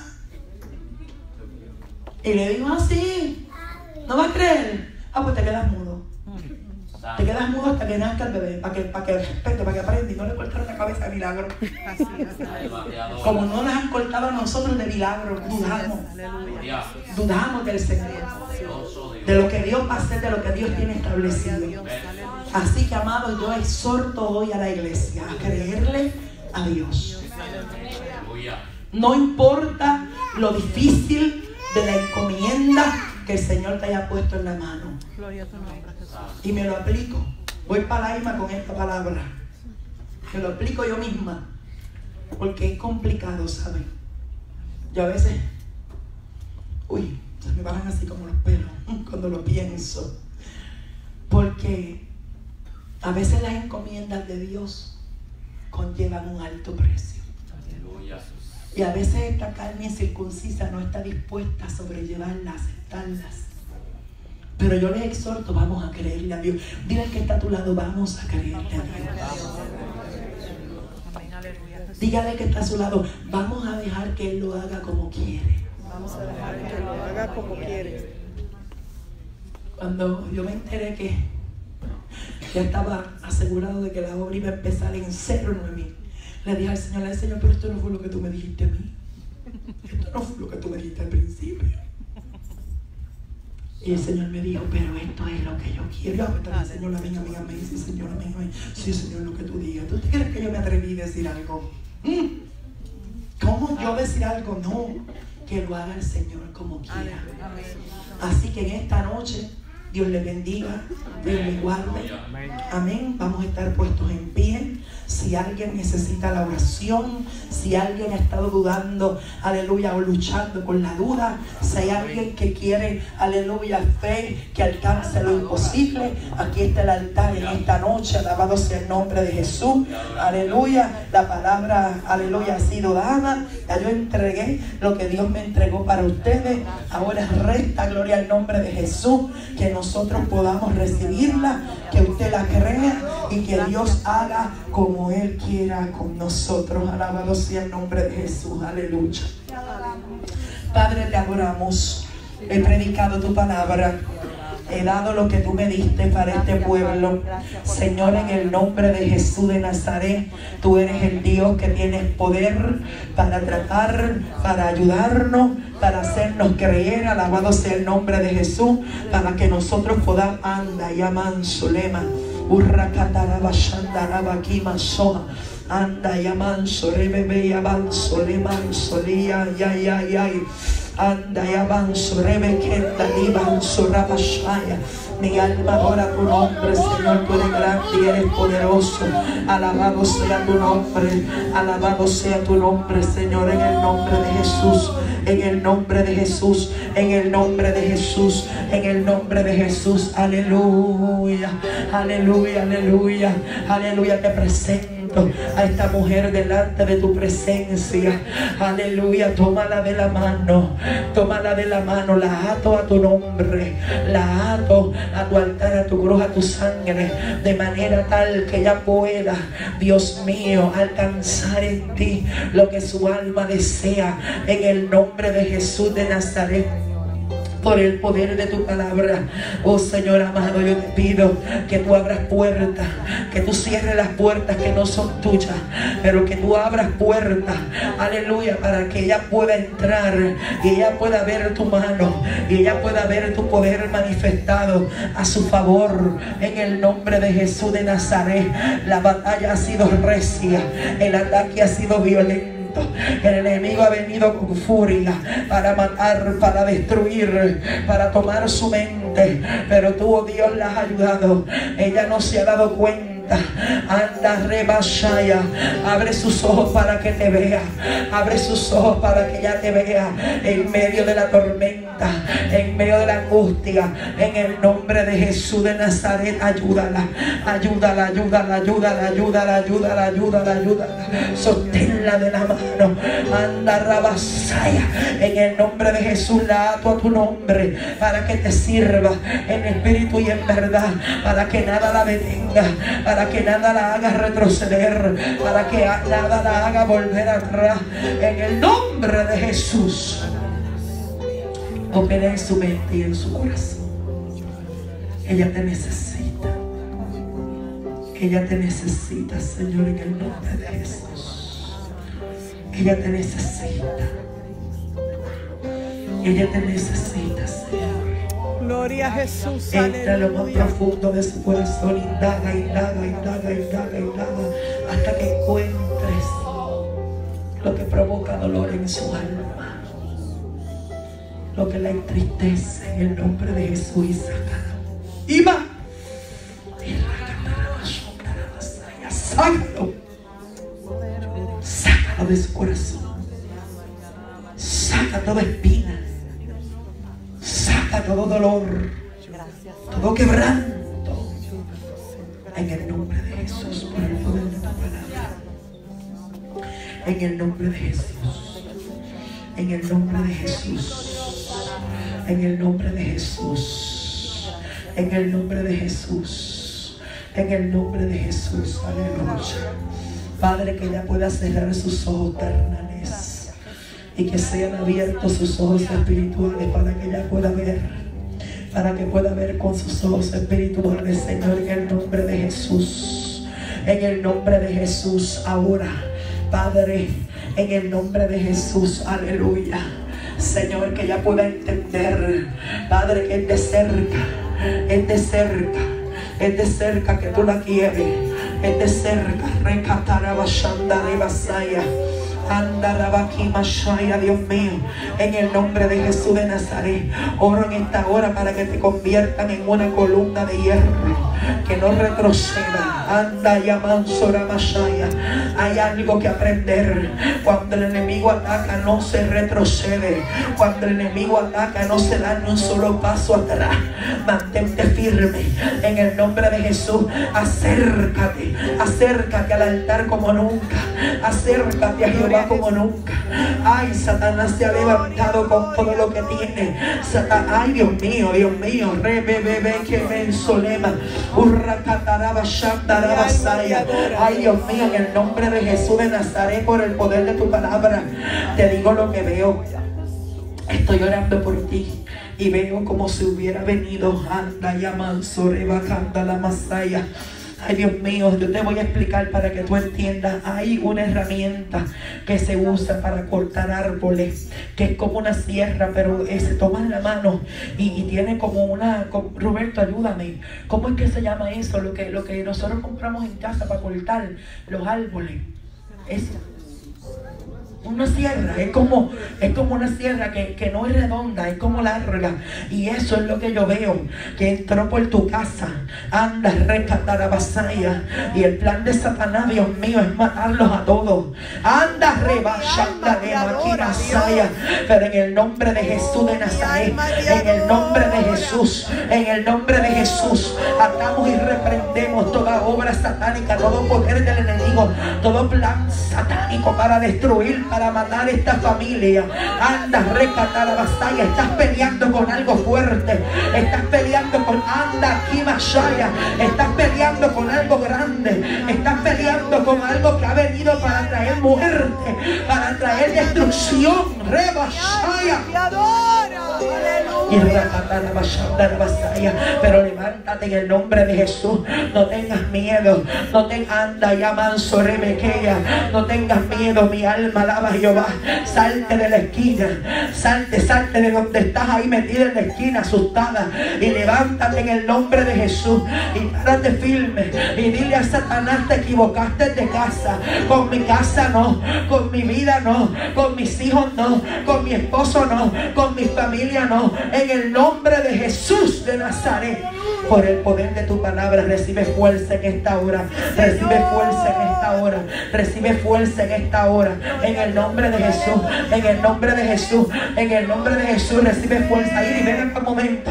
Y le dijo así: ¿no vas a creer? Ah, pues te quedas mudo. Te quedas mudo hasta que nazca el bebé, para que respete, para que aprenda y no le cortaron la cabeza de milagro. Como no las han cortado a nosotros de milagro, dudamos del Señor, de lo que Dios va a hacer, de lo que Dios tiene establecido. Así que, amados, yo exhorto hoy a la iglesia a creerle a Dios. No importa lo difícil de la encomienda que el Señor te haya puesto en la mano. Y me lo aplico. Voy para la IMA con esta palabra. Me lo aplico yo misma. Porque es complicado, ¿saben? Yo a veces, se me bajan así como los pelos cuando lo pienso. Porque a veces las encomiendas de Dios conllevan un alto precio. Y a veces esta carne incircuncisa no está dispuesta a sobrellevarlas, a aceptarlas. Pero yo les exhorto, vamos a creerle a Dios. Dile al que está a tu lado: vamos a creerle a Dios. Dígale que está a su lado: vamos a dejar que Él lo haga como quiere. Vamos a dejar que lo haga como quiere. Cuando yo me enteré que ya estaba asegurado de que la obra iba a empezar en 0,9,000, le dije al Señor, pero esto no fue lo que tú me dijiste a mí. Esto no fue lo que tú me dijiste al principio. Y el Señor me dijo: pero esto es lo que yo quiero. El Señor, amén, amén, amén. Sí, Señor, amén, amén. Sí, Señor, lo que tú digas. ¿Tú crees que yo me atreví a decir algo? ¿Cómo yo decir algo? No, que lo haga el Señor como quiera. Así que en esta noche, Dios le bendiga, Dios le guarde. Amén. Vamos a estar puestos en pie. Si alguien necesita la oración, si alguien ha estado dudando, aleluya, o luchando con la duda, si hay alguien que quiere, aleluya, fe, que alcance lo imposible, aquí está el altar en esta noche. Alabado sea el nombre de Jesús, aleluya. La palabra, aleluya, ha sido dada. Ya yo entregué lo que Dios me entregó para ustedes. Ahora resta, gloria al nombre de Jesús, que nosotros podamos recibirla, que usted la crea y que Dios haga como Él quiera con nosotros. Alabado sea el nombre de Jesús, aleluya. Padre, te adoramos. He predicado tu palabra. He dado lo que tú me diste para este pueblo. Señor, en el nombre de Jesús de Nazaret, tú eres el Dios que tienes poder para tratar, para ayudarnos, para hacernos creer. Alabado sea el nombre de Jesús, para que nosotros podamos andar y amanso lema. Anda y amanso, rebebe y avanzo, le manso, lía, ya. Anda y avanzo, rebequenda y avanzo, rabashaya. Mi alma adora tu nombre, Señor. Tú eres grande y eres poderoso. Alabado sea tu nombre. Alabado sea tu nombre, Señor. En el nombre de Jesús. En el nombre de Jesús. En el nombre de Jesús. En el nombre de Jesús. Aleluya. Aleluya, aleluya. Aleluya. Te presento a esta mujer delante de tu presencia. Aleluya. Tómala de la mano. Tómala de la mano. La ato a tu nombre. La ato a tu altar, a tu cruz, a tu sangre, de manera tal que ella pueda, Dios mío, alcanzar en ti lo que su alma desea, en el nombre de Jesús de Nazaret. Por el poder de tu palabra, oh Señor amado, yo te pido que tú abras puertas, que tú cierres las puertas que no son tuyas, pero que tú abras puertas, aleluya, para que ella pueda entrar y ella pueda ver tu mano y ella pueda ver tu poder manifestado a su favor, en el nombre de Jesús de Nazaret. La batalla ha sido recia, el ataque ha sido violento. El enemigo ha venido con furia para matar, para destruir, para tomar su mente, pero tú, oh Dios, la has ayudado. Ella no se ha dado cuenta. Anda, rebashaya. Abre sus ojos para que te vea. Abre sus ojos para que ella te vea en medio de la tormenta. tormenta, en medio de la angustia, en el nombre de Jesús de Nazaret, ayúdala, ayúdala, ayúdala, ayúdala, ayúdala, ayúdala, ayúdala, ayúdala, sosténla de la mano, anda rabasaya, en el nombre de Jesús la ato a tu nombre, para que te sirva en espíritu y en verdad, para que nada la detenga, para que nada la haga retroceder, para que nada la haga volver atrás, en el nombre de Jesús. Opera en su mente y en su corazón. Ella te necesita. Ella te necesita, Señor, en el nombre de Jesús. Ella te necesita. Ella te necesita, Señor. Gloria a Jesús. Entra a lo más profundo de su corazón. Indaga, indaga, indaga, indaga, indaga, hasta que encuentres lo que provoca dolor en su alma, lo que la entristece, en el nombre de Jesús. Y sácalo. ¡Iba! Sácalo. Sácalo de su corazón. Saca toda espina. Saca todo dolor. Todo quebranto. En el nombre de Jesús, por el poder de tu palabra. En el nombre de Jesús. En el nombre de Jesús. En el nombre de Jesús. En el nombre de Jesús. En el nombre de Jesús. Aleluya. Padre, que ella pueda cerrar sus ojos terrenales y que sean abiertos sus ojos espirituales para que ella pueda ver. Para que pueda ver con sus ojos espirituales, Señor, en el nombre de Jesús. En el nombre de Jesús ahora. Padre, en el nombre de Jesús, aleluya. Señor, que ella pueda entender, Padre, que es de cerca, es de cerca, es de cerca que tú la quieres, es de cerca. Recatarabashanda de Basaya. Dios mío, en el nombre de Jesús de Nazaret, oro en esta hora para que te conviertan en una columna de hierro que no retroceda. Anda Yamansora Mashaya. Hay algo que aprender. Cuando el enemigo ataca, no se retrocede. Cuando el enemigo ataca, no se da ni un solo paso atrás. Mantente firme en el nombre de Jesús. Acércate, acércate al altar como nunca. Acércate a Jehová como nunca. Ay, Satanás se ha levantado con todo lo que tiene. Ay, Dios mío, Dios mío. Que me ensolema. Ay, Dios mío, en el nombre de Jesús de Nazaret, por el poder de tu palabra, te digo lo que veo. Estoy orando por ti y veo como si hubiera venido. Anda, Yamansore, bajando la Masaya. Ay, Dios mío, yo te voy a explicar para que tú entiendas. Hay una herramienta que se usa para cortar árboles, que es como una sierra, pero se toma en la mano y tiene como una... Roberto, ayúdame. ¿Cómo es que se llama eso? Lo que nosotros compramos en casa para cortar los árboles. Es una sierra, es como una sierra que no es redonda, es como larga. Y eso es lo que yo veo, que entró por tu casa. Anda, rescatar a Basaya. Y el plan de Satanás, Dios mío, es matarlos a todos. Anda, rebashanda de máquina Saya. Pero en el nombre de Jesús de Nazaret, en el nombre de Jesús, en el nombre de Jesús, atamos y reprendemos toda obra satánica, todo poder del enemigo, todo plan satánico para destruir, para matar esta familia. Anda, rescatar a Basaya. Estás peleando con algo fuerte. Estás peleando con anda aquí Mashaya. Estás peleando con algo grande. Estás peleando con algo que ha venido para traer muerte, para traer destrucción. Rebashaya. Y pero levántate en el nombre de Jesús. No tengas miedo. No anda, llaman Sorebequea. No tengas miedo, mi alma alaba a Jehová. Salte de la esquina. Salte de donde estás ahí metida en la esquina, asustada. Y levántate en el nombre de Jesús. Y párate firme. Y dile a Satanás: te equivocaste de casa. Con mi casa no. Con mi vida no. Con mis hijos no. Con mi esposo no. Con mi familia no. En el nombre de Jesús de Nazaret. por el poder de tu palabra. Recibe fuerza en esta hora. Recibe fuerza en esta hora. Recibe fuerza en esta hora. En el nombre de Jesús. En el nombre de Jesús. En el nombre de Jesús. Recibe fuerza. Y ven en este momento.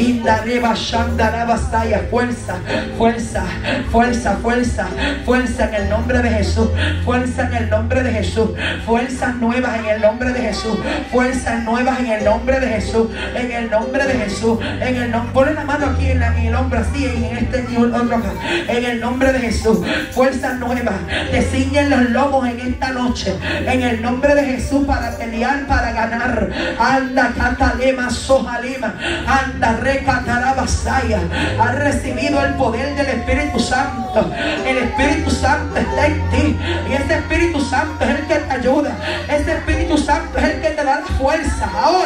Fuerza. Fuerza. Fuerza. Fuerza. Fuerza en el nombre de Jesús. Fuerza en el nombre de Jesús. Fuerzas nuevas en el nombre de Jesús. Fuerzas nuevas en el nombre de Jesús. En el nombre de Jesús. En el nombre. Ponle la mano aquí en el hombro así y en este y otro acá. En el nombre de Jesús. Fuerzas nuevas. Te ciñen los lomos en esta noche. En el nombre de Jesús para pelear, para ganar. Anda catalema sojalima. Anda recatarabasaya. Has recibido el poder del Espíritu Santo. El Espíritu Santo está en ti. Y ese Espíritu Santo es el que te ayuda. Ese Espíritu Santo es el que te da la fuerza.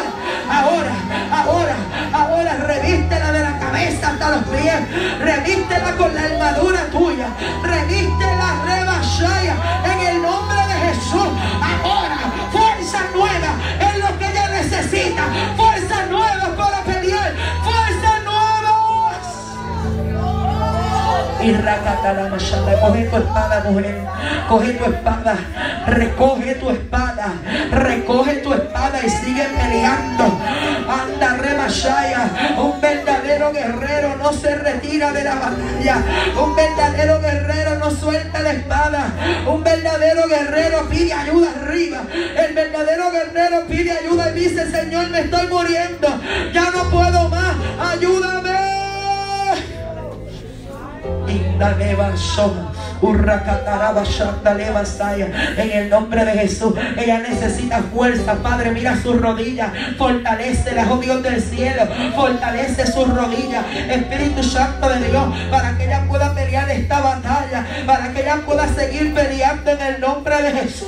Ahora revístela de la cabeza hasta los pies. Revístela con la armadura tuya. Revístela, rebashaya, en el nombre de Jesús. Ahora, fuerza nueva es lo que ella necesita. Fuerza nueva para pelear. Fuerza nueva. Y racatala machanda. Coge tu espada, mujer. Coge tu espada. Recoge tu espada. Recoge tu espada y sigue peleando. Anda remashaya. Un verdadero guerrero no se retira de la batalla. Un verdadero guerrero no suelta la espada. Un verdadero guerrero pide ayuda arriba. El verdadero guerrero pide ayuda y dice: Señor, me estoy muriendo. Ya no puedo más. Ayúdame. En el nombre de Jesús, ella necesita fuerza. Padre, mira sus rodillas, fortalécelas, oh Dios del cielo, fortalece sus rodillas, Espíritu Santo de Dios, para que ella pueda pelear esta batalla, para que ella pueda seguir peleando en el nombre de Jesús.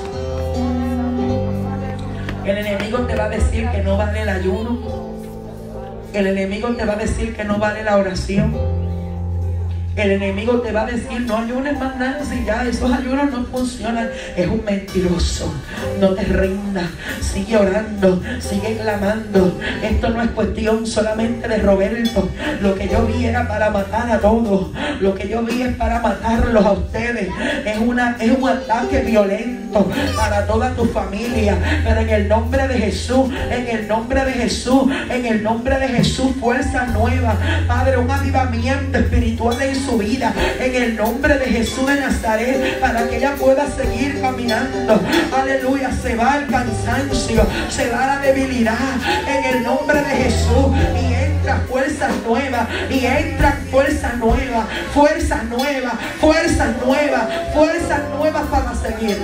El enemigo te va a decir que no vale el ayuno. El enemigo te va a decir que no vale la oración. El enemigo te va a decir: no ayunes más nada, si ya esos ayunos no funcionan. Es un mentiroso. No te rindas. Sigue orando, sigue clamando. Esto no es cuestión solamente de Roberto. Lo que yo vi era para matar a todos. Lo que yo vi es para matarlos a ustedes. Es un ataque violento para toda tu familia. Pero en el nombre de Jesús, en el nombre de Jesús, en el nombre de Jesús, fuerza nueva. Padre, un avivamiento espiritual en su vida, en el nombre de Jesús de Nazaret, para que ella pueda seguir caminando. Aleluya. Se va el cansancio, se va la debilidad en el nombre de Jesús, y entra fuerzas nuevas, y entran fuerzas nuevas, fuerzas nuevas, fuerzas nuevas, fuerzas nuevas para seguir.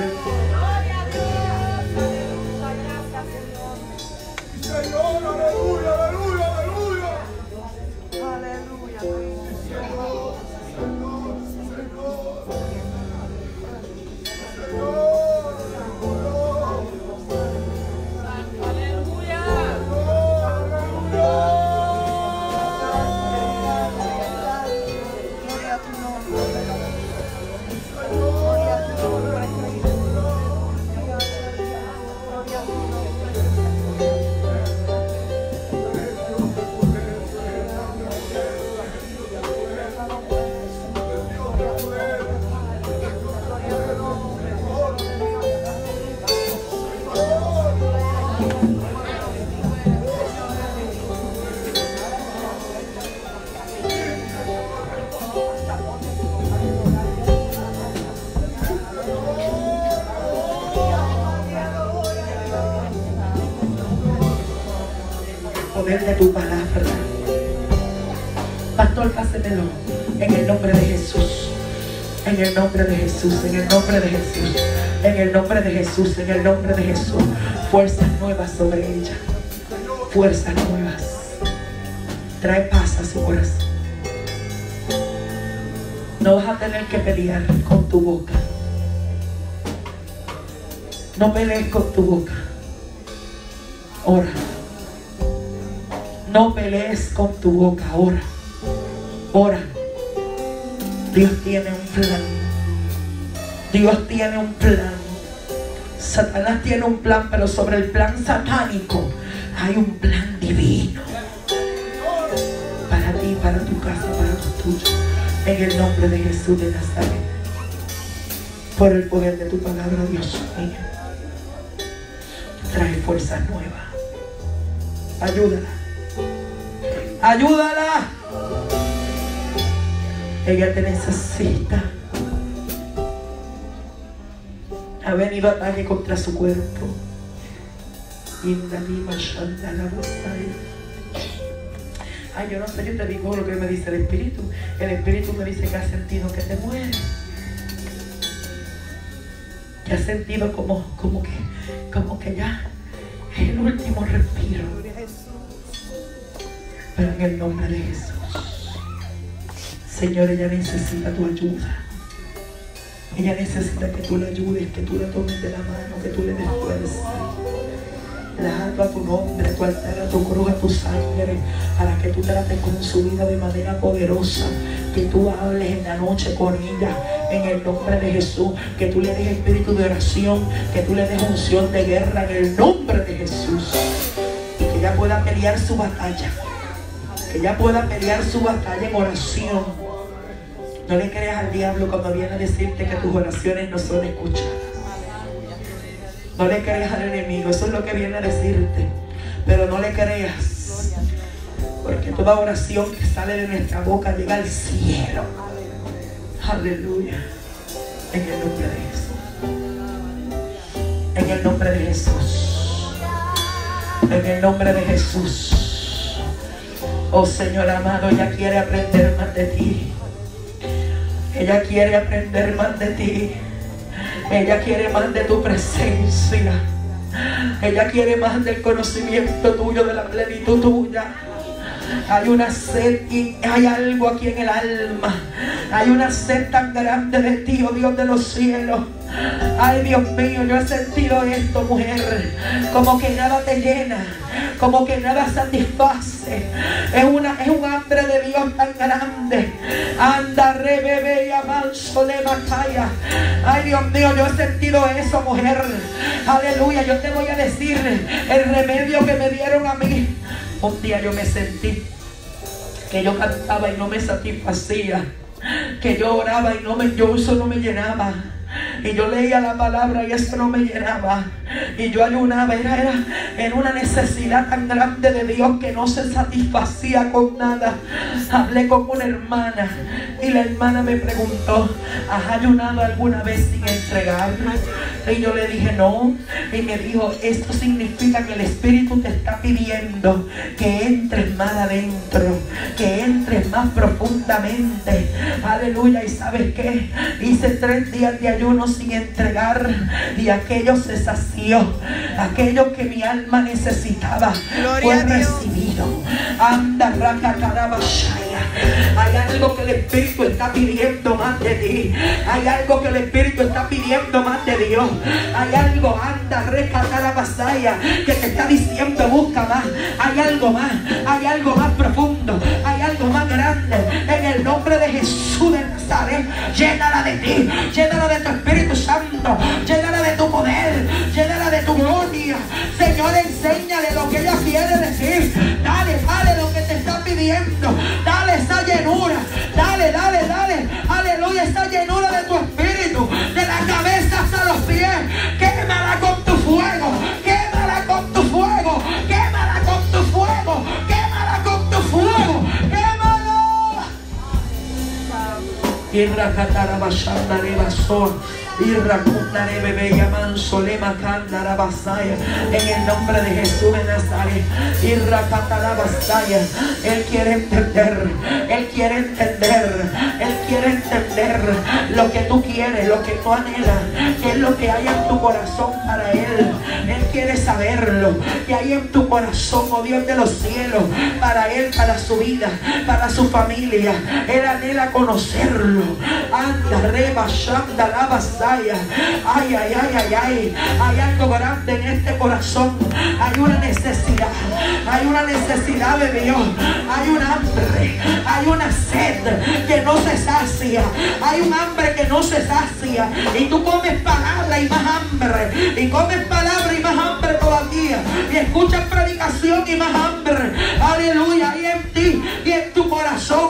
De tu palabra, pastor, pásemelo en el nombre de Jesús, en el nombre de Jesús, en el nombre de Jesús, en el nombre de Jesús, en el nombre de Jesús. Fuerzas nuevas sobre ella, fuerzas nuevas. Trae paz a su corazón. No vas a tener que pelear con tu boca. No pelees con tu boca. Ora. No pelees con tu boca, ora. Ora. Dios tiene un plan. Dios tiene un plan. Satanás tiene un plan, pero sobre el plan satánico hay un plan divino. Para ti, para tu casa, para los tuyos. En el nombre de Jesús de Nazaret. Por el poder de tu palabra, Dios mío. Trae fuerzas nuevas. Ayúdala. Ayúdala. Ella te necesita. Ha venido ataque contra su cuerpo. Ay, yo no sé, yo te digo lo que me dice el Espíritu. El Espíritu me dice que ha sentido que te mueres. Que ha sentido como que ya es el último respiro. Pero en el nombre de Jesús, Señor, ella necesita tu ayuda. Ella necesita que tú la ayudes, que tú la tomes de la mano, que tú le des fuerza. La alto a tu nombre, a tu altar, a tu cruz, a tu sangre, para que tú trates con su vida de manera poderosa, que tú hables en la noche con ella, en el nombre de Jesús, que tú le des espíritu de oración, que tú le des unción de guerra en el nombre de Jesús, y que ella pueda pelear su batalla, que ella pueda pelear su batalla en oración. No le creas al diablo cuando viene a decirte que tus oraciones no son escuchadas. No le creas al enemigo, eso es lo que viene a decirte. Pero no le creas, porque toda oración que sale de nuestra boca llega al cielo. Aleluya. En el nombre de Jesús. En el nombre de Jesús. En el nombre de Jesús. Oh Señor amado, ella quiere aprender más de ti. Ella quiere aprender más de ti. Ella quiere más de tu presencia. Ella quiere más del conocimiento tuyo, de la plenitud tuya. Hay una sed y hay algo aquí en el alma. Hay una sed tan grande de ti, oh Dios de los cielos. Ay, Dios mío, yo he sentido esto, mujer. Como que nada te llena, como que nada satisface. Es un hambre de Dios tan grande. Anda, re, bebé, y amanso, le macaya. Ay, Dios mío, yo he sentido eso, mujer. Aleluya, yo te voy a decir el remedio que me dieron a mí. Un día yo me sentí que yo cantaba y no me satisfacía, que yo oraba y eso no me llenaba. Y yo leía la palabra y eso no me llenaba. Y yo ayunaba, era una necesidad tan grande de Dios que no se satisfacía con nada. Hablé con una hermana y la hermana me preguntó: ¿has ayunado alguna vez sin entregar? Y yo le dije no. Y me dijo: esto significa que el Espíritu te está pidiendo que entres más adentro, que entres más profundamente. Aleluya. ¿Y sabes qué? Hice 3 días de ayuno sin entregar y aquello se sació. Aquello que mi alma necesitaba fue recibido. Anda, racatarabashaya. Hay algo que el Espíritu está pidiendo más de ti. Hay algo que el Espíritu está pidiendo más de Dios. Hay algo, anda, recatarabashaya, que te está diciendo: busca más. Hay algo más profundo, hay algo más grande. En el nombre de Jesús de Nazaret, llénala de ti, llénala de tu Espíritu Santo, llénala de tu poder, llénala de tu gloria. Señor, enséñale lo que ella quiere decir. Dale lo que te está pidiendo. Dale esa llenura, dale. Aleluya, esa llenura de tu Espíritu, de la cabeza hasta los pies. Quémala con tu fuego, quémala con tu fuego, quémala con tu fuego, quémala con tu fuego, quémala. En el nombre de Jesús de Nazaret. Él quiere entender, Él quiere entender, Él quiere entender lo que tú quieres, lo que tú anhelas, qué es lo que hay en tu corazón para Él. Él quiere saberlo, que hay en tu corazón, oh Dios de los cielos, para Él, para su vida, para su familia. Él anhela conocerlo. Anda, reba, shanda, la basaya. Ay. Hay algo grande en este corazón. Hay una necesidad de Dios. Hay un hambre, hay una sed que no se sacia. Hay un hambre que no se sacia. Y tú comes palabra y más hambre. Y comes palabra y más hambre todavía. Y escuchas predicación y más hambre. Aleluya. Y en ti y en tu corazón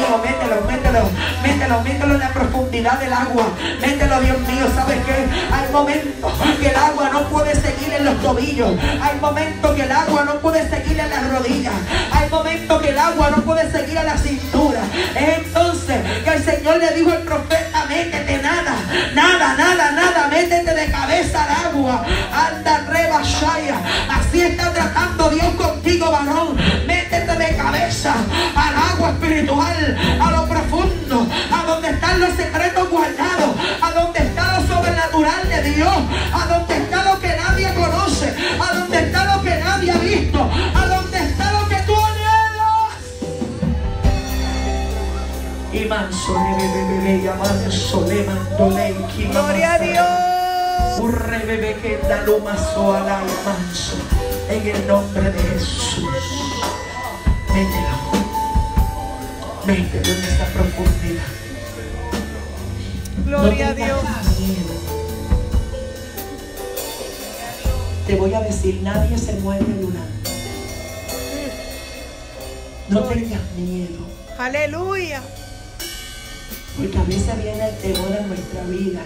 mételo, mételo, mételo, mételo, mételo en la profundidad del agua. Mételo, Dios mío. ¿Sabes qué? Hay momentos que el agua no puede seguir en los tobillos. Hay momentos que el agua no puede seguir en las rodillas. Hay momentos que el agua no puede seguir a la cintura. Es entonces que el Señor le dijo al profeta: métete, nada, métete de cabeza al agua. Anda, reba, shaya. Así está tratando Dios contigo, varón. Métete de cabeza al agua espiritual, a lo profundo, a donde están los secretos guardados, a donde está lo sobrenatural de Dios, a donde está lo que nadie conoce, a donde está lo que nadie ha visto, a donde está lo que tú anhelas. Y manso, Gloria a Dios. En el nombre de Jesús. Mételo en esta profundidad. Gloria a Dios. Te voy a decir, nadie se muere ayunando. No tengas miedo. Aleluya. Porque a veces viene el temor en nuestra vida.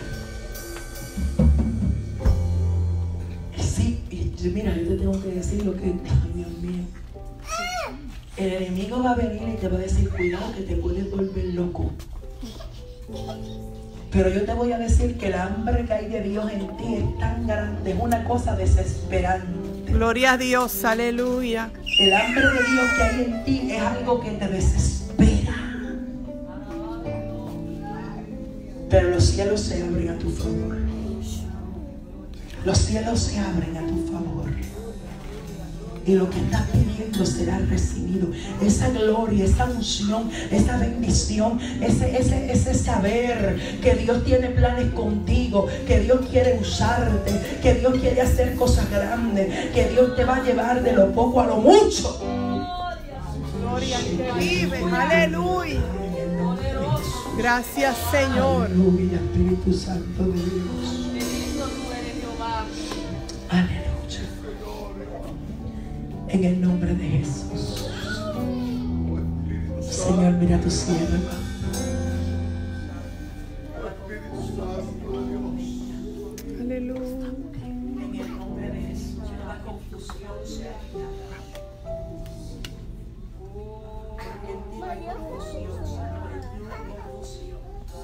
Sí, y mira, yo te tengo que decir lo que... Ay, Dios mío. El enemigo va a venir y te va a decir: cuidado, que te puedes volver loco. Pero yo te voy a decir que el hambre que hay de Dios en ti es tan grande, es una cosa desesperante. Gloria a Dios, aleluya. El hambre de Dios que hay en ti es algo que te desespera. Pero los cielos se abren a tu favor. Los cielos se abren a tu favor. Y lo que estás pidiendo será recibido. Esa gloria, esa unción, esa bendición, ese saber que Dios tiene planes contigo, que Dios quiere usarte, que Dios quiere hacer cosas grandes, que Dios te va a llevar de lo poco a lo mucho. Gloria al que vive, aleluya. Gracias, Señor. Aleluya, Espíritu Santo de Dios. Aleluya. En el nombre de Jesús. Señor, mira a tu sierva. Aleluya. En el nombre de Jesús, la confusión sea quitada. En ti no hay confusión, Señor, en ti no hay confusión.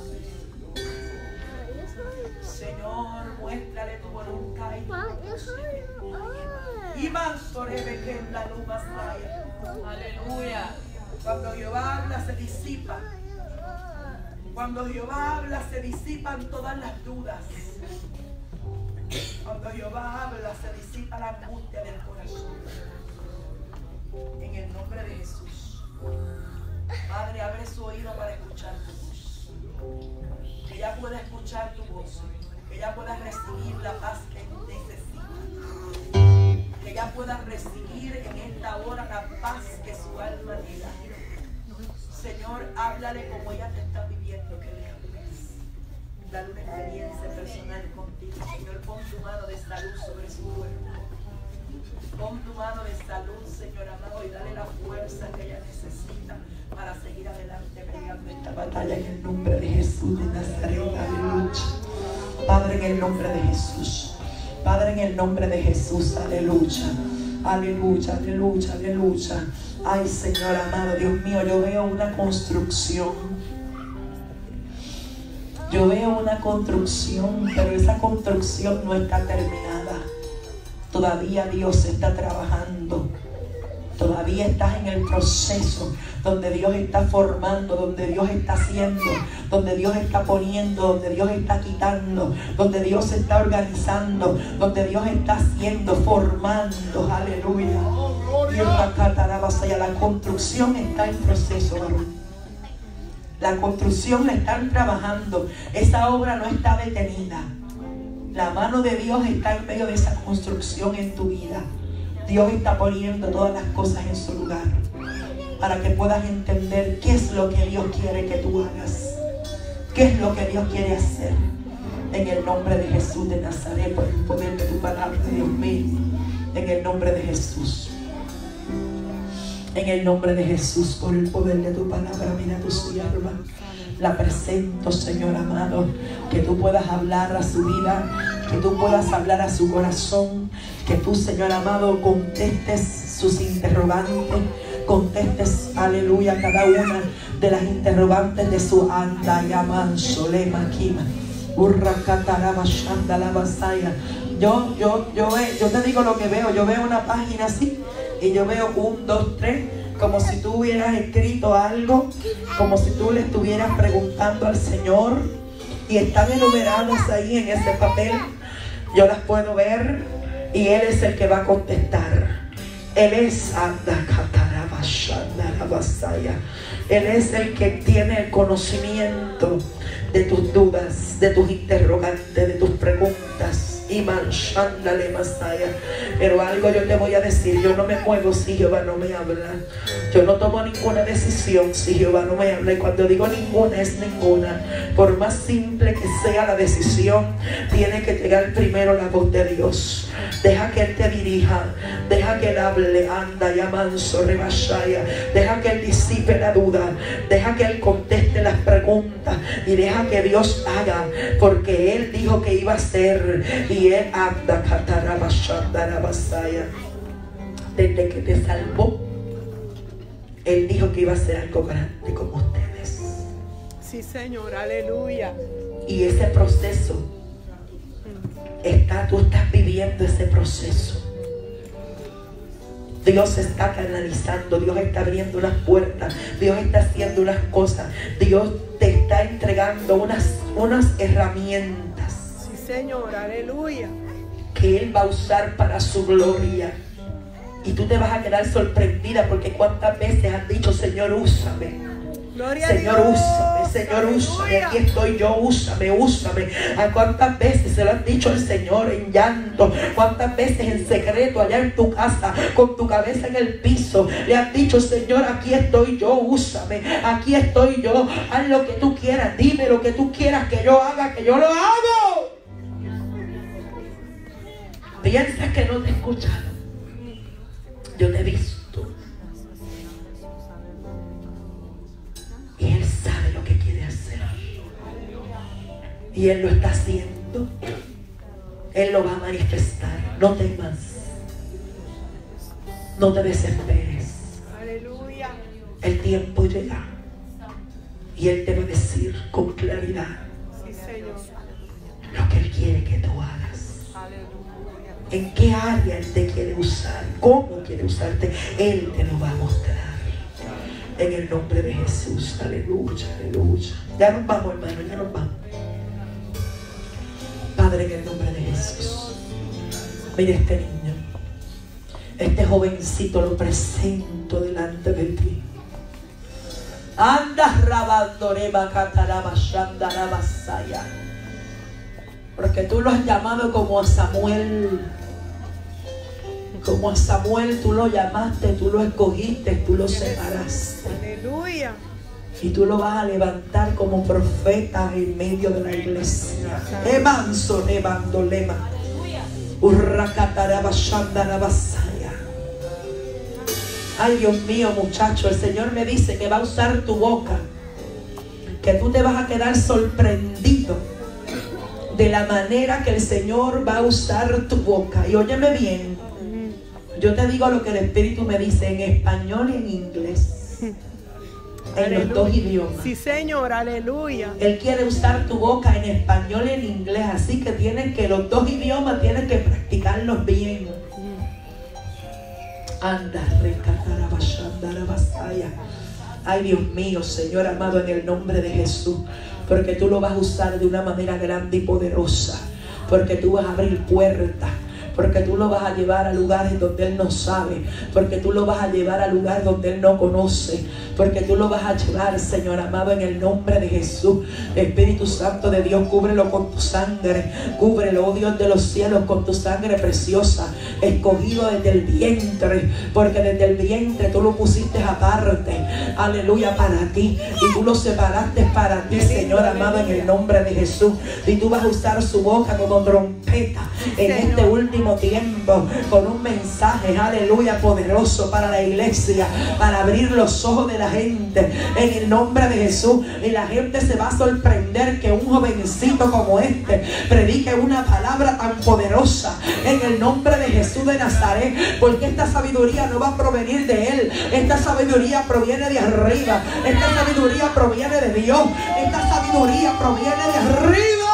Señor, muéstrale tu voluntad y tu propósito. Y mansorebe que en la luz vaya. Aleluya. Cuando Jehová habla se disipa. Cuando Jehová habla se disipan todas las dudas. Cuando Jehová habla se disipa la angustia del corazón. En el nombre de Jesús. Padre, abre su oído para escuchar tu voz. Que ella pueda escuchar tu voz. Que ella pueda recibir la paz que necesita. Que ella pueda recibir en esta hora la paz que su alma anhela. Señor, háblale como ella te está pidiendo que le hables. Dale una experiencia personal contigo. Señor, pon tu mano de salud sobre su cuerpo. Pon tu mano de salud, Señor amado, y dale la fuerza que ella necesita para seguir adelante peleando esta batalla en el nombre de Jesús de Nazaret. Aleluya. Padre, en el nombre de Jesús. Padre, en el nombre de Jesús, aleluya, aleluya, aleluya, aleluya. Ay, Señor amado, Dios mío, yo veo una construcción. Yo veo una construcción, pero esa construcción no está terminada. Todavía Dios está trabajando. Todavía estás en el proceso donde Dios está formando, donde Dios está haciendo, donde Dios está poniendo, donde Dios está quitando, donde Dios está organizando, donde Dios está haciendo, formando. Aleluya. Y la construcción está en proceso, varón. La construcción la están trabajando. Esa obra no está detenida. La mano de Dios está en medio de esa construcción en tu vida. Dios está poniendo todas las cosas en su lugar para que puedas entender qué es lo que Dios quiere que tú hagas, qué es lo que Dios quiere hacer. En el nombre de Jesús de Nazaret, por el poder de tu palabra, Dios mío, en el nombre de Jesús. En el nombre de Jesús, por el poder de tu palabra, mira a tu sierva. La presento, Señor amado, que tú puedas hablar a su vida, que tú puedas hablar a su corazón, que tú, Señor amado, contestes sus interrogantes, contestes, aleluya, cada una de las interrogantes de su anda, yaman, solema, kima, urracataraba, shandala, basaya. Yo te digo lo que veo. Yo veo una página así y yo veo 1, 2, 3, como si tú hubieras escrito algo, como si tú le estuvieras preguntando al Señor, y están enumeradas ahí en ese papel. Yo las puedo ver y Él es el que va a contestar. Él es Él es el que tiene el conocimiento de tus dudas, de tus interrogantes, de tus preguntas. Pero algo yo te voy a decir: yo no me muevo si Jehová no me habla. Yo no tomo ninguna decisión si Jehová no me habla. Y cuando digo ninguna, es ninguna. Por más simple que sea la decisión, tiene que llegar primero la voz de Dios. Deja que Él te dirija, deja que Él hable, anda, yamanso, rebashaya. Deja que Él disipe la duda, deja que Él conteste las preguntas y deja que Dios haga, porque Él dijo que iba a hacer. Y Él anda, desde que te salvó, Él dijo que iba a hacer algo grande con ustedes. Sí, Señor, aleluya. Y ese proceso tú estás viviendo ese proceso. Dios está canalizando, Dios está abriendo unas puertas, Dios está haciendo unas cosas, Dios te está entregando unas herramientas. Sí, Señor, aleluya. Que Él va a usar para su gloria. Y tú te vas a quedar sorprendida, porque cuántas veces has dicho: Señor, úsame. Gloria Señor, a Dios. úsame, Señor, úsame, aquí estoy yo, úsame, úsame. ¿A cuántas veces se lo has dicho al Señor en llanto? ¿Cuántas veces en secreto allá en tu casa, con tu cabeza en el piso, le has dicho: Señor, aquí estoy yo, úsame, aquí estoy yo, haz lo que tú quieras, dime lo que tú quieras que yo haga, que yo lo hago? Piensas que no te he escuchado. Yo te he visto. Y Él sabe lo que quiere hacer. Y Él lo está haciendo. Él lo va a manifestar. No temas. No te desesperes. Aleluya. El tiempo llega. Y Él te va a decir con claridad Sí, Señor. lo que Él quiere que tú hagas. Aleluya. En qué área Él te quiere usar. Cómo quiere usarte. Él te lo va a mostrar. En el nombre de Jesús, aleluya, aleluya. Ya nos vamos, hermano, ya nos vamos. Padre, en el nombre de Jesús, mira este niño, este jovencito, lo presento delante de ti. Anda rabandoreba catarabashandarabasaya. Porque tú lo has llamado como a Samuel. Como a Samuel tú lo llamaste, tú lo escogiste, tú lo separaste. Aleluya. Y tú lo vas a levantar como profeta en medio de la iglesia. Emanso nebandolema. Urracatarabashandarabasaya. Ay, Dios mío, muchacho, el Señor me dice que va a usar tu boca. Que tú te vas a quedar sorprendido de la manera que el Señor va a usar tu boca. Y óyeme bien. Yo te digo lo que el Espíritu me dice en español y en inglés. En los dos idiomas. Sí, Señor, aleluya. Él quiere usar tu boca en español y en inglés. Así que los dos idiomas tienes que practicarlos bien. Anda, recatarabashandarabasaya. Ay, Dios mío, Señor amado, en el nombre de Jesús. Porque tú lo vas a usar de una manera grande y poderosa. Porque tú vas a abrir puertas. Porque tú lo vas a llevar a lugares donde Él no sabe. Porque tú lo vas a llevar a lugares donde Él no conoce. Porque tú lo vas a llevar, Señor amado, en el nombre de Jesús. Espíritu Santo de Dios, cúbrelo con tu sangre. Cúbrelo, oh Dios de los cielos, con tu sangre preciosa. Escogido desde el vientre. Porque desde el vientre tú lo pusiste aparte. Aleluya, para ti. Y tú lo separaste para ti, Señor amado, en el nombre de Jesús. Y tú vas a usar su boca como trompeta en este último último tiempo con un mensaje, aleluya, poderoso para la iglesia, para abrir los ojos de la gente en el nombre de Jesús. Y la gente se va a sorprender que un jovencito como este predique una palabra tan poderosa en el nombre de Jesús de Nazaret, porque esta sabiduría no va a provenir de él, esta sabiduría proviene de arriba, esta sabiduría proviene de Dios, esta sabiduría proviene de arriba.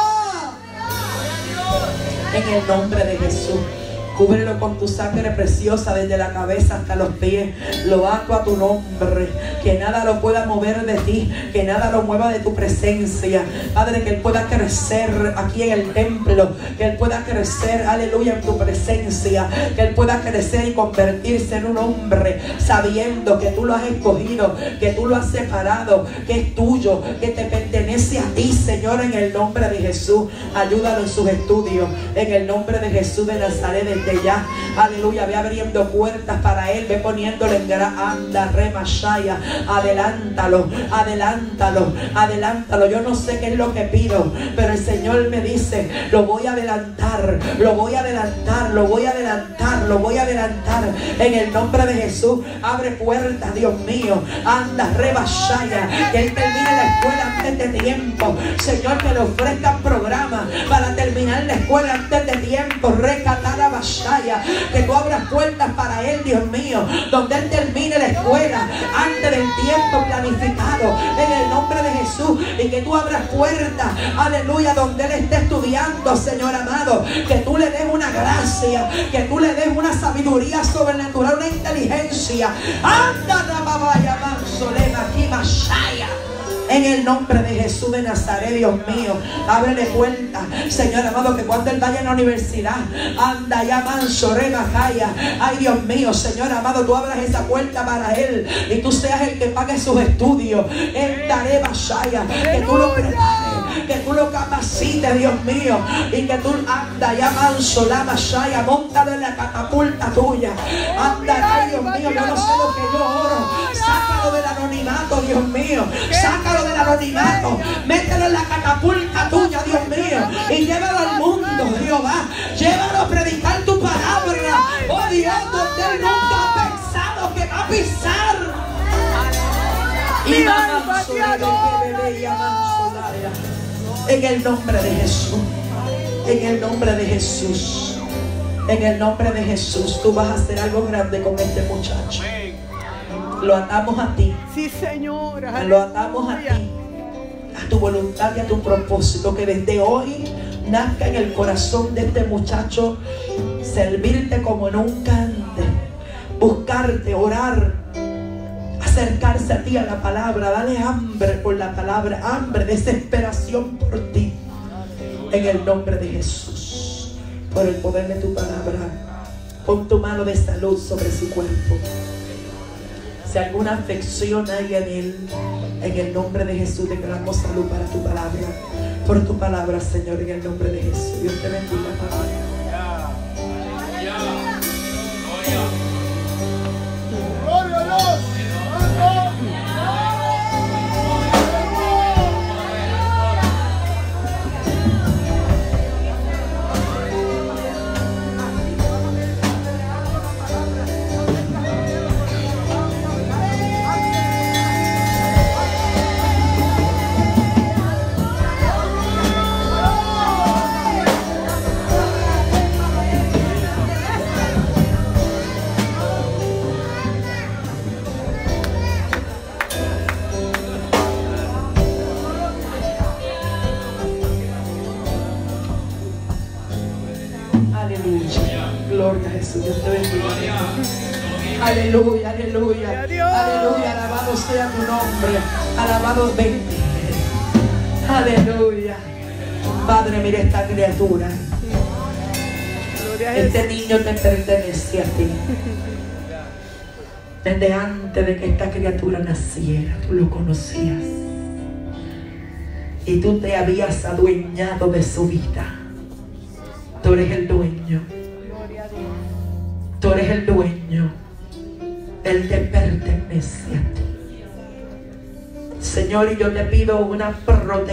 En el nombre de Jesús, cúbrelo con tu sangre preciosa desde la cabeza hasta los pies. Lo ato a tu nombre, que nada lo pueda mover de ti, que nada lo mueva de tu presencia. Padre, que él pueda crecer aquí en el templo, que él pueda crecer, aleluya, en tu presencia, que él pueda crecer y convertirse en un hombre sabiendo que tú lo has escogido, que tú lo has separado, que es tuyo, que te pertenece a ti, Señor, en el nombre de Jesús. Ayúdalo en sus estudios, en el nombre de Jesús de Nazaret. De ya, aleluya, ve abriendo puertas para él, ve poniéndole en anda, remashaya, adelántalo, adelántalo, adelántalo. Yo no sé qué es lo que pido, pero el Señor me dice, lo voy a adelantar, lo voy a adelantar, lo voy a adelantar, lo voy a adelantar, en el nombre de Jesús. Abre puertas, Dios mío, anda, remashaya, que él termine la escuela antes de tiempo, Señor, que le ofrezcan programas para terminar la escuela antes de tiempo, recatar que tú abras puertas para él, Dios mío, donde él termine la escuela antes del tiempo planificado, en el nombre de Jesús, y que tú abras puertas, aleluya, donde él esté estudiando, Señor amado, que tú le des una gracia, que tú le des una sabiduría sobrenatural, una inteligencia, anda, rababaya, mansolema, kimashaya. En el nombre de Jesús de Nazaret, Dios mío, ábrele puerta, Señor amado, que cuando él vaya a la universidad, anda ya manso, remajaya. Ay, Dios mío, Señor amado, tú abras esa puerta para él y tú seas el que pague sus estudios. En Tarebashaya, que tú lo prepares, que tú lo capacites, Dios mío, y que tú anda ya manso, la mashaya, montalo en la catapulta tuya. Anda, ay, Dios mío, yo no sé lo que yo oro. Sácalo del anonimato, Dios mío, sácalo del anonimato, mételo en la catapulta tuya, Dios mío, y llévalo al mundo, Jehová, llévalo a predicar tu palabra, oh Dios, donde él nunca ha pensado que va a pisar. En el nombre de Jesús, en el nombre de Jesús, en el nombre de Jesús, tú vas a hacer algo grande con este muchacho. Lo atamos a ti. Sí, Señor. Lo atamos a ti, a tu voluntad y a tu propósito. Que desde hoy nazca en el corazón de este muchacho servirte como nunca antes, buscarte, orar, acercarse a ti, a la palabra, dale hambre por la palabra, hambre, desesperación por ti, en el nombre de Jesús, por el poder de tu palabra. Pon tu mano de salud sobre su cuerpo. Si alguna afección hay en él, en el nombre de Jesús declaramos salud para tu palabra, por tu palabra, Señor, en el nombre de Jesús. Dios te bendiga, papá. ¡Gloria a Dios! Gloria a Jesús, Dios te bendiga. Aleluya, aleluya, aleluya, alabado sea tu nombre, alabado bendito. Aleluya. Padre, mira esta criatura. Este niño te pertenece a ti. Desde antes de que esta criatura naciera, tú lo conocías. Y tú te habías adueñado de su vida. Tú eres el dueño. Tú eres el dueño. Él te pertenece a ti. Señor, y yo te pido una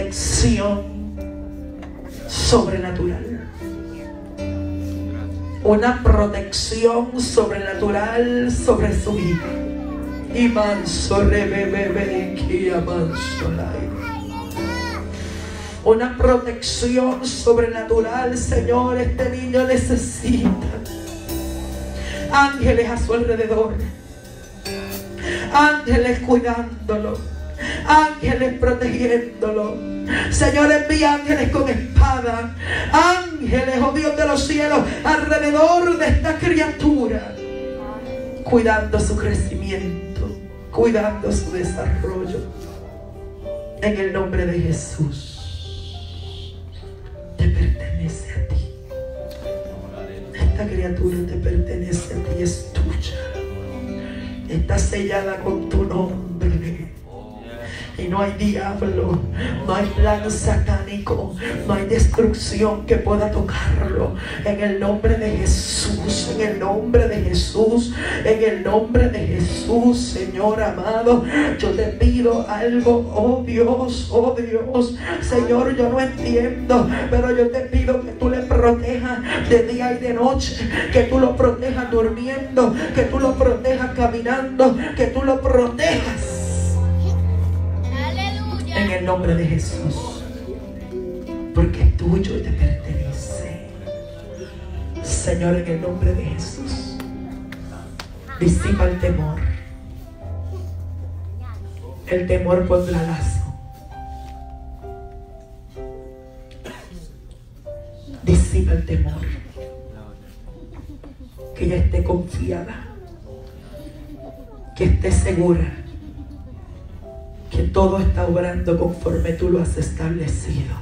protección sobrenatural. una protección sobrenatural sobre su vida. Y manso rebebebe que manso una protección sobrenatural, Señor. Este niño necesita ángeles a su alrededor, ángeles cuidándolo, ángeles protegiéndolo. Señor, envía ángeles con espada, ángeles, oh Dios de los cielos, alrededor de esta criatura, cuidando su crecimiento, cuidando su desarrollo. En el nombre de Jesús, te pertenece a ti. Esta criatura te pertenece a ti, es tuya. Está sellada con tu nombre. Y no hay diablo, no hay plan satánico, no hay destrucción que pueda tocarlo. En el nombre de Jesús, en el nombre de Jesús, en el nombre de Jesús, Señor amado, yo te pido algo, oh Dios, Señor, yo no entiendo, pero yo te pido que tú le protejas de día y de noche, que tú lo protejas durmiendo, que tú lo protejas caminando, que tú lo protejas. En el nombre de Jesús, porque es tuyo y te pertenece. Señor, en el nombre de Jesús, disipa el temor. El temor pondrá lazo. Disipa el temor. Que ella esté confiada, que esté segura que todo está obrando conforme tú lo has establecido,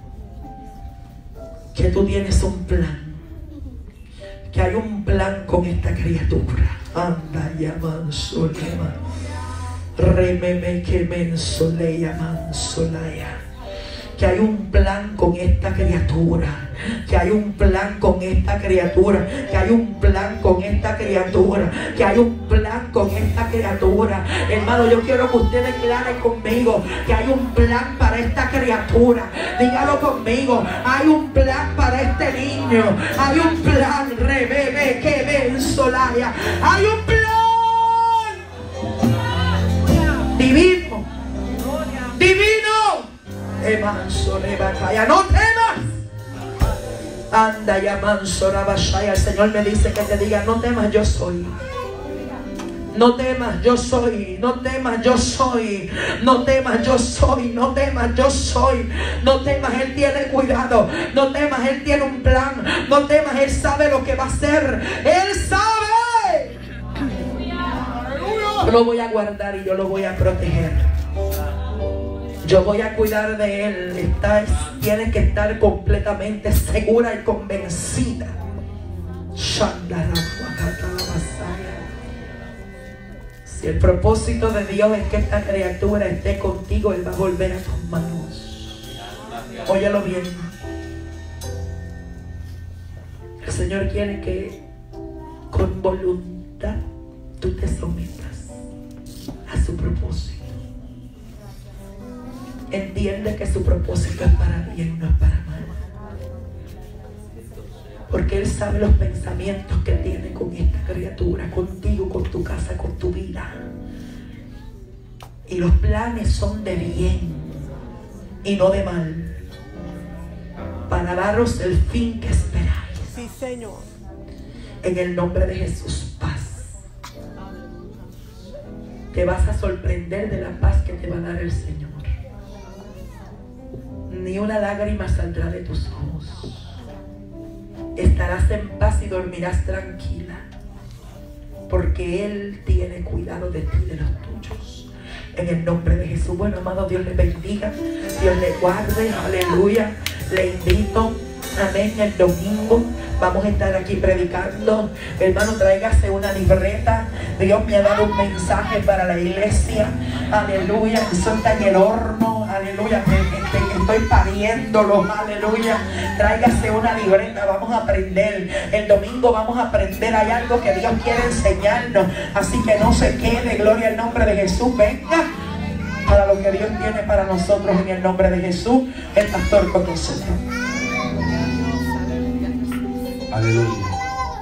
que tú tienes un plan, que hay un plan con esta criatura. Anda, llaman solema, rememe que mensolea mansolaya. Que hay un plan con esta criatura, que hay un plan con esta criatura, que hay un plan con esta criatura, que hay un plan con esta criatura. Hermano, yo quiero que usted declare conmigo que hay un plan para esta criatura. Dígalo conmigo, hay un plan para este niño, hay un plan, rebebe que ven solaya, hay un plan divino, divino. No temas. Anda, ya manso rabashaya. El Señor me dice que te diga: no temas, yo soy. No temas, yo soy. No temas, yo soy. No temas, yo soy. No temas, yo soy. No temas, Él tiene cuidado. No temas, Él tiene un plan. No temas, Él sabe lo que va a hacer. Él sabe. Yo lo voy a guardar y yo lo voy a proteger. Yo voy a cuidar de él. Tienes que estar completamente segura y convencida. Si el propósito de Dios es que esta criatura esté contigo, Él va a volver a tus manos. Óyelo bien. El Señor quiere que con voluntad tú te sometas a su propósito. Entiende que su propósito es para bien, no es para mal. Porque Él sabe los pensamientos que tiene con esta criatura, contigo, con tu casa, con tu vida. Y los planes son de bien y no de mal, para daros el fin que esperáis. Sí, Señor. En el nombre de Jesús, paz. Te vas a sorprender de la paz que te va a dar el Señor. Ni una lágrima saldrá de tus ojos. Estarás en paz y dormirás tranquila, porque Él tiene cuidado de ti y de los tuyos. En el nombre de Jesús. Bueno, amado, Dios les bendiga, Dios les guarde, aleluya. Le invito, amén, el domingo vamos a estar aquí predicando. Hermano, tráigase una libreta. Dios me ha dado un mensaje para la iglesia, aleluya. Eso está en el horno, aleluya. Estoy pariéndolo, aleluya. Tráigase una libreta, vamos a aprender. El domingo vamos a aprender. Hay algo que Dios quiere enseñarnos, así que no se quede. Gloria al nombre de Jesús. Venga para lo que Dios tiene para nosotros en el nombre de Jesús. El pastor con nosotros. Aleluya.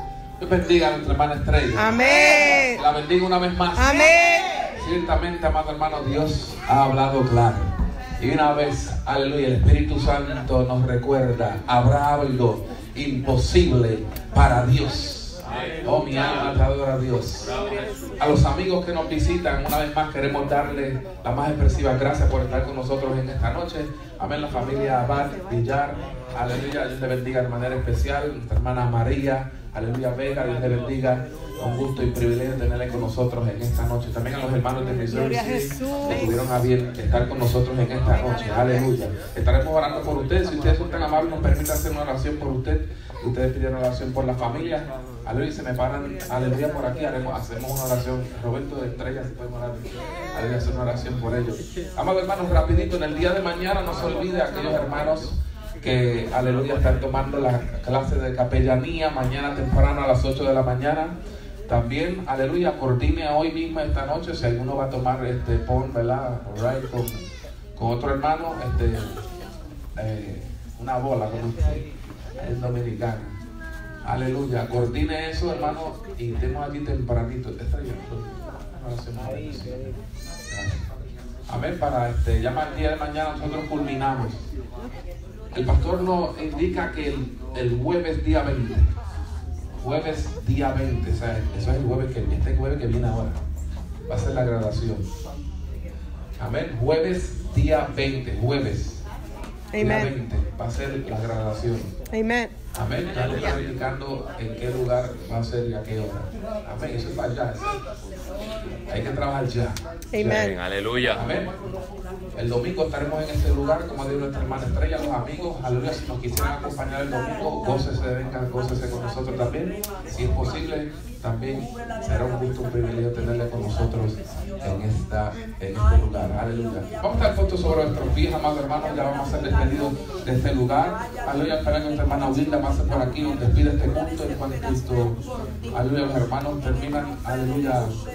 bendiga a nuestra hermana Estrella. Amén. La bendiga una vez más. Amén. Ciertamente, amado hermano, Dios ha hablado claro. Y una vez, aleluya, el Espíritu Santo nos recuerda, habrá algo imposible para Dios. Oh, mi alma te adora a Dios. A los amigos que nos visitan, una vez más queremos darles las más expresivas gracias por estar con nosotros en esta noche. Amén, la familia Abad Villar, aleluya, Dios te bendiga de manera especial. Nuestra hermana María, aleluya, Vega, Dios te bendiga. Un gusto y privilegio tenerle con nosotros en esta noche. También a los hermanos de Missouri que tuvieron a bien estar con nosotros en esta noche. Aleluya. Estaremos orando por ustedes. Si ustedes son tan amables, nos permiten hacer una oración por usted. Ustedes pidieron oración por la familia. Aleluya. Se me paran, aleluya, por aquí. Hacemos una oración. Roberto de Estrella, si podemos orar. Aleluya, hacer una oración por ellos. Amados hermanos, rapidito. En el día de mañana no se olvide aquellos hermanos que, aleluya, están tomando la clase de capellanía. Mañana temprano a las 8 de la mañana. También, aleluya, coordine hoy mismo, esta noche, si alguno va a tomar pon, ¿verdad? Right, con otro hermano, una bola, como es dominicana. Aleluya, coordine eso, hermano, y estemos aquí tempranito. Amén, para ya más el día de mañana nosotros culminamos. El pastor nos indica que el jueves día 20. Jueves día 20, o sea, eso es el jueves este jueves que viene ahora. Va a ser la graduación. Amén. Jueves día 20, jueves. Día 20 va a ser la graduación. Amén. Amén. Ya le está indicando en qué lugar va a ser y a qué hora. Amén. Eso es para allá. Hay que trabajar ya. Amén. Aleluya. Amén. El domingo estaremos en este lugar, como dijo nuestra hermana Estrella, los amigos, aleluya, si nos quisieran acompañar el domingo, gócese, vengan, gócese con nosotros también. Si es posible, también será un gusto, un privilegio tenerle con nosotros en este lugar. Aleluya. Vamos a estar puestos sobre nuestros pies, amados hermanos, ya vamos a ser despedidos de este lugar. Aleluya, espera que nuestra hermana Wilda pase por aquí, nos despide este culto en cuanto aleluya, los hermanos terminan, aleluya,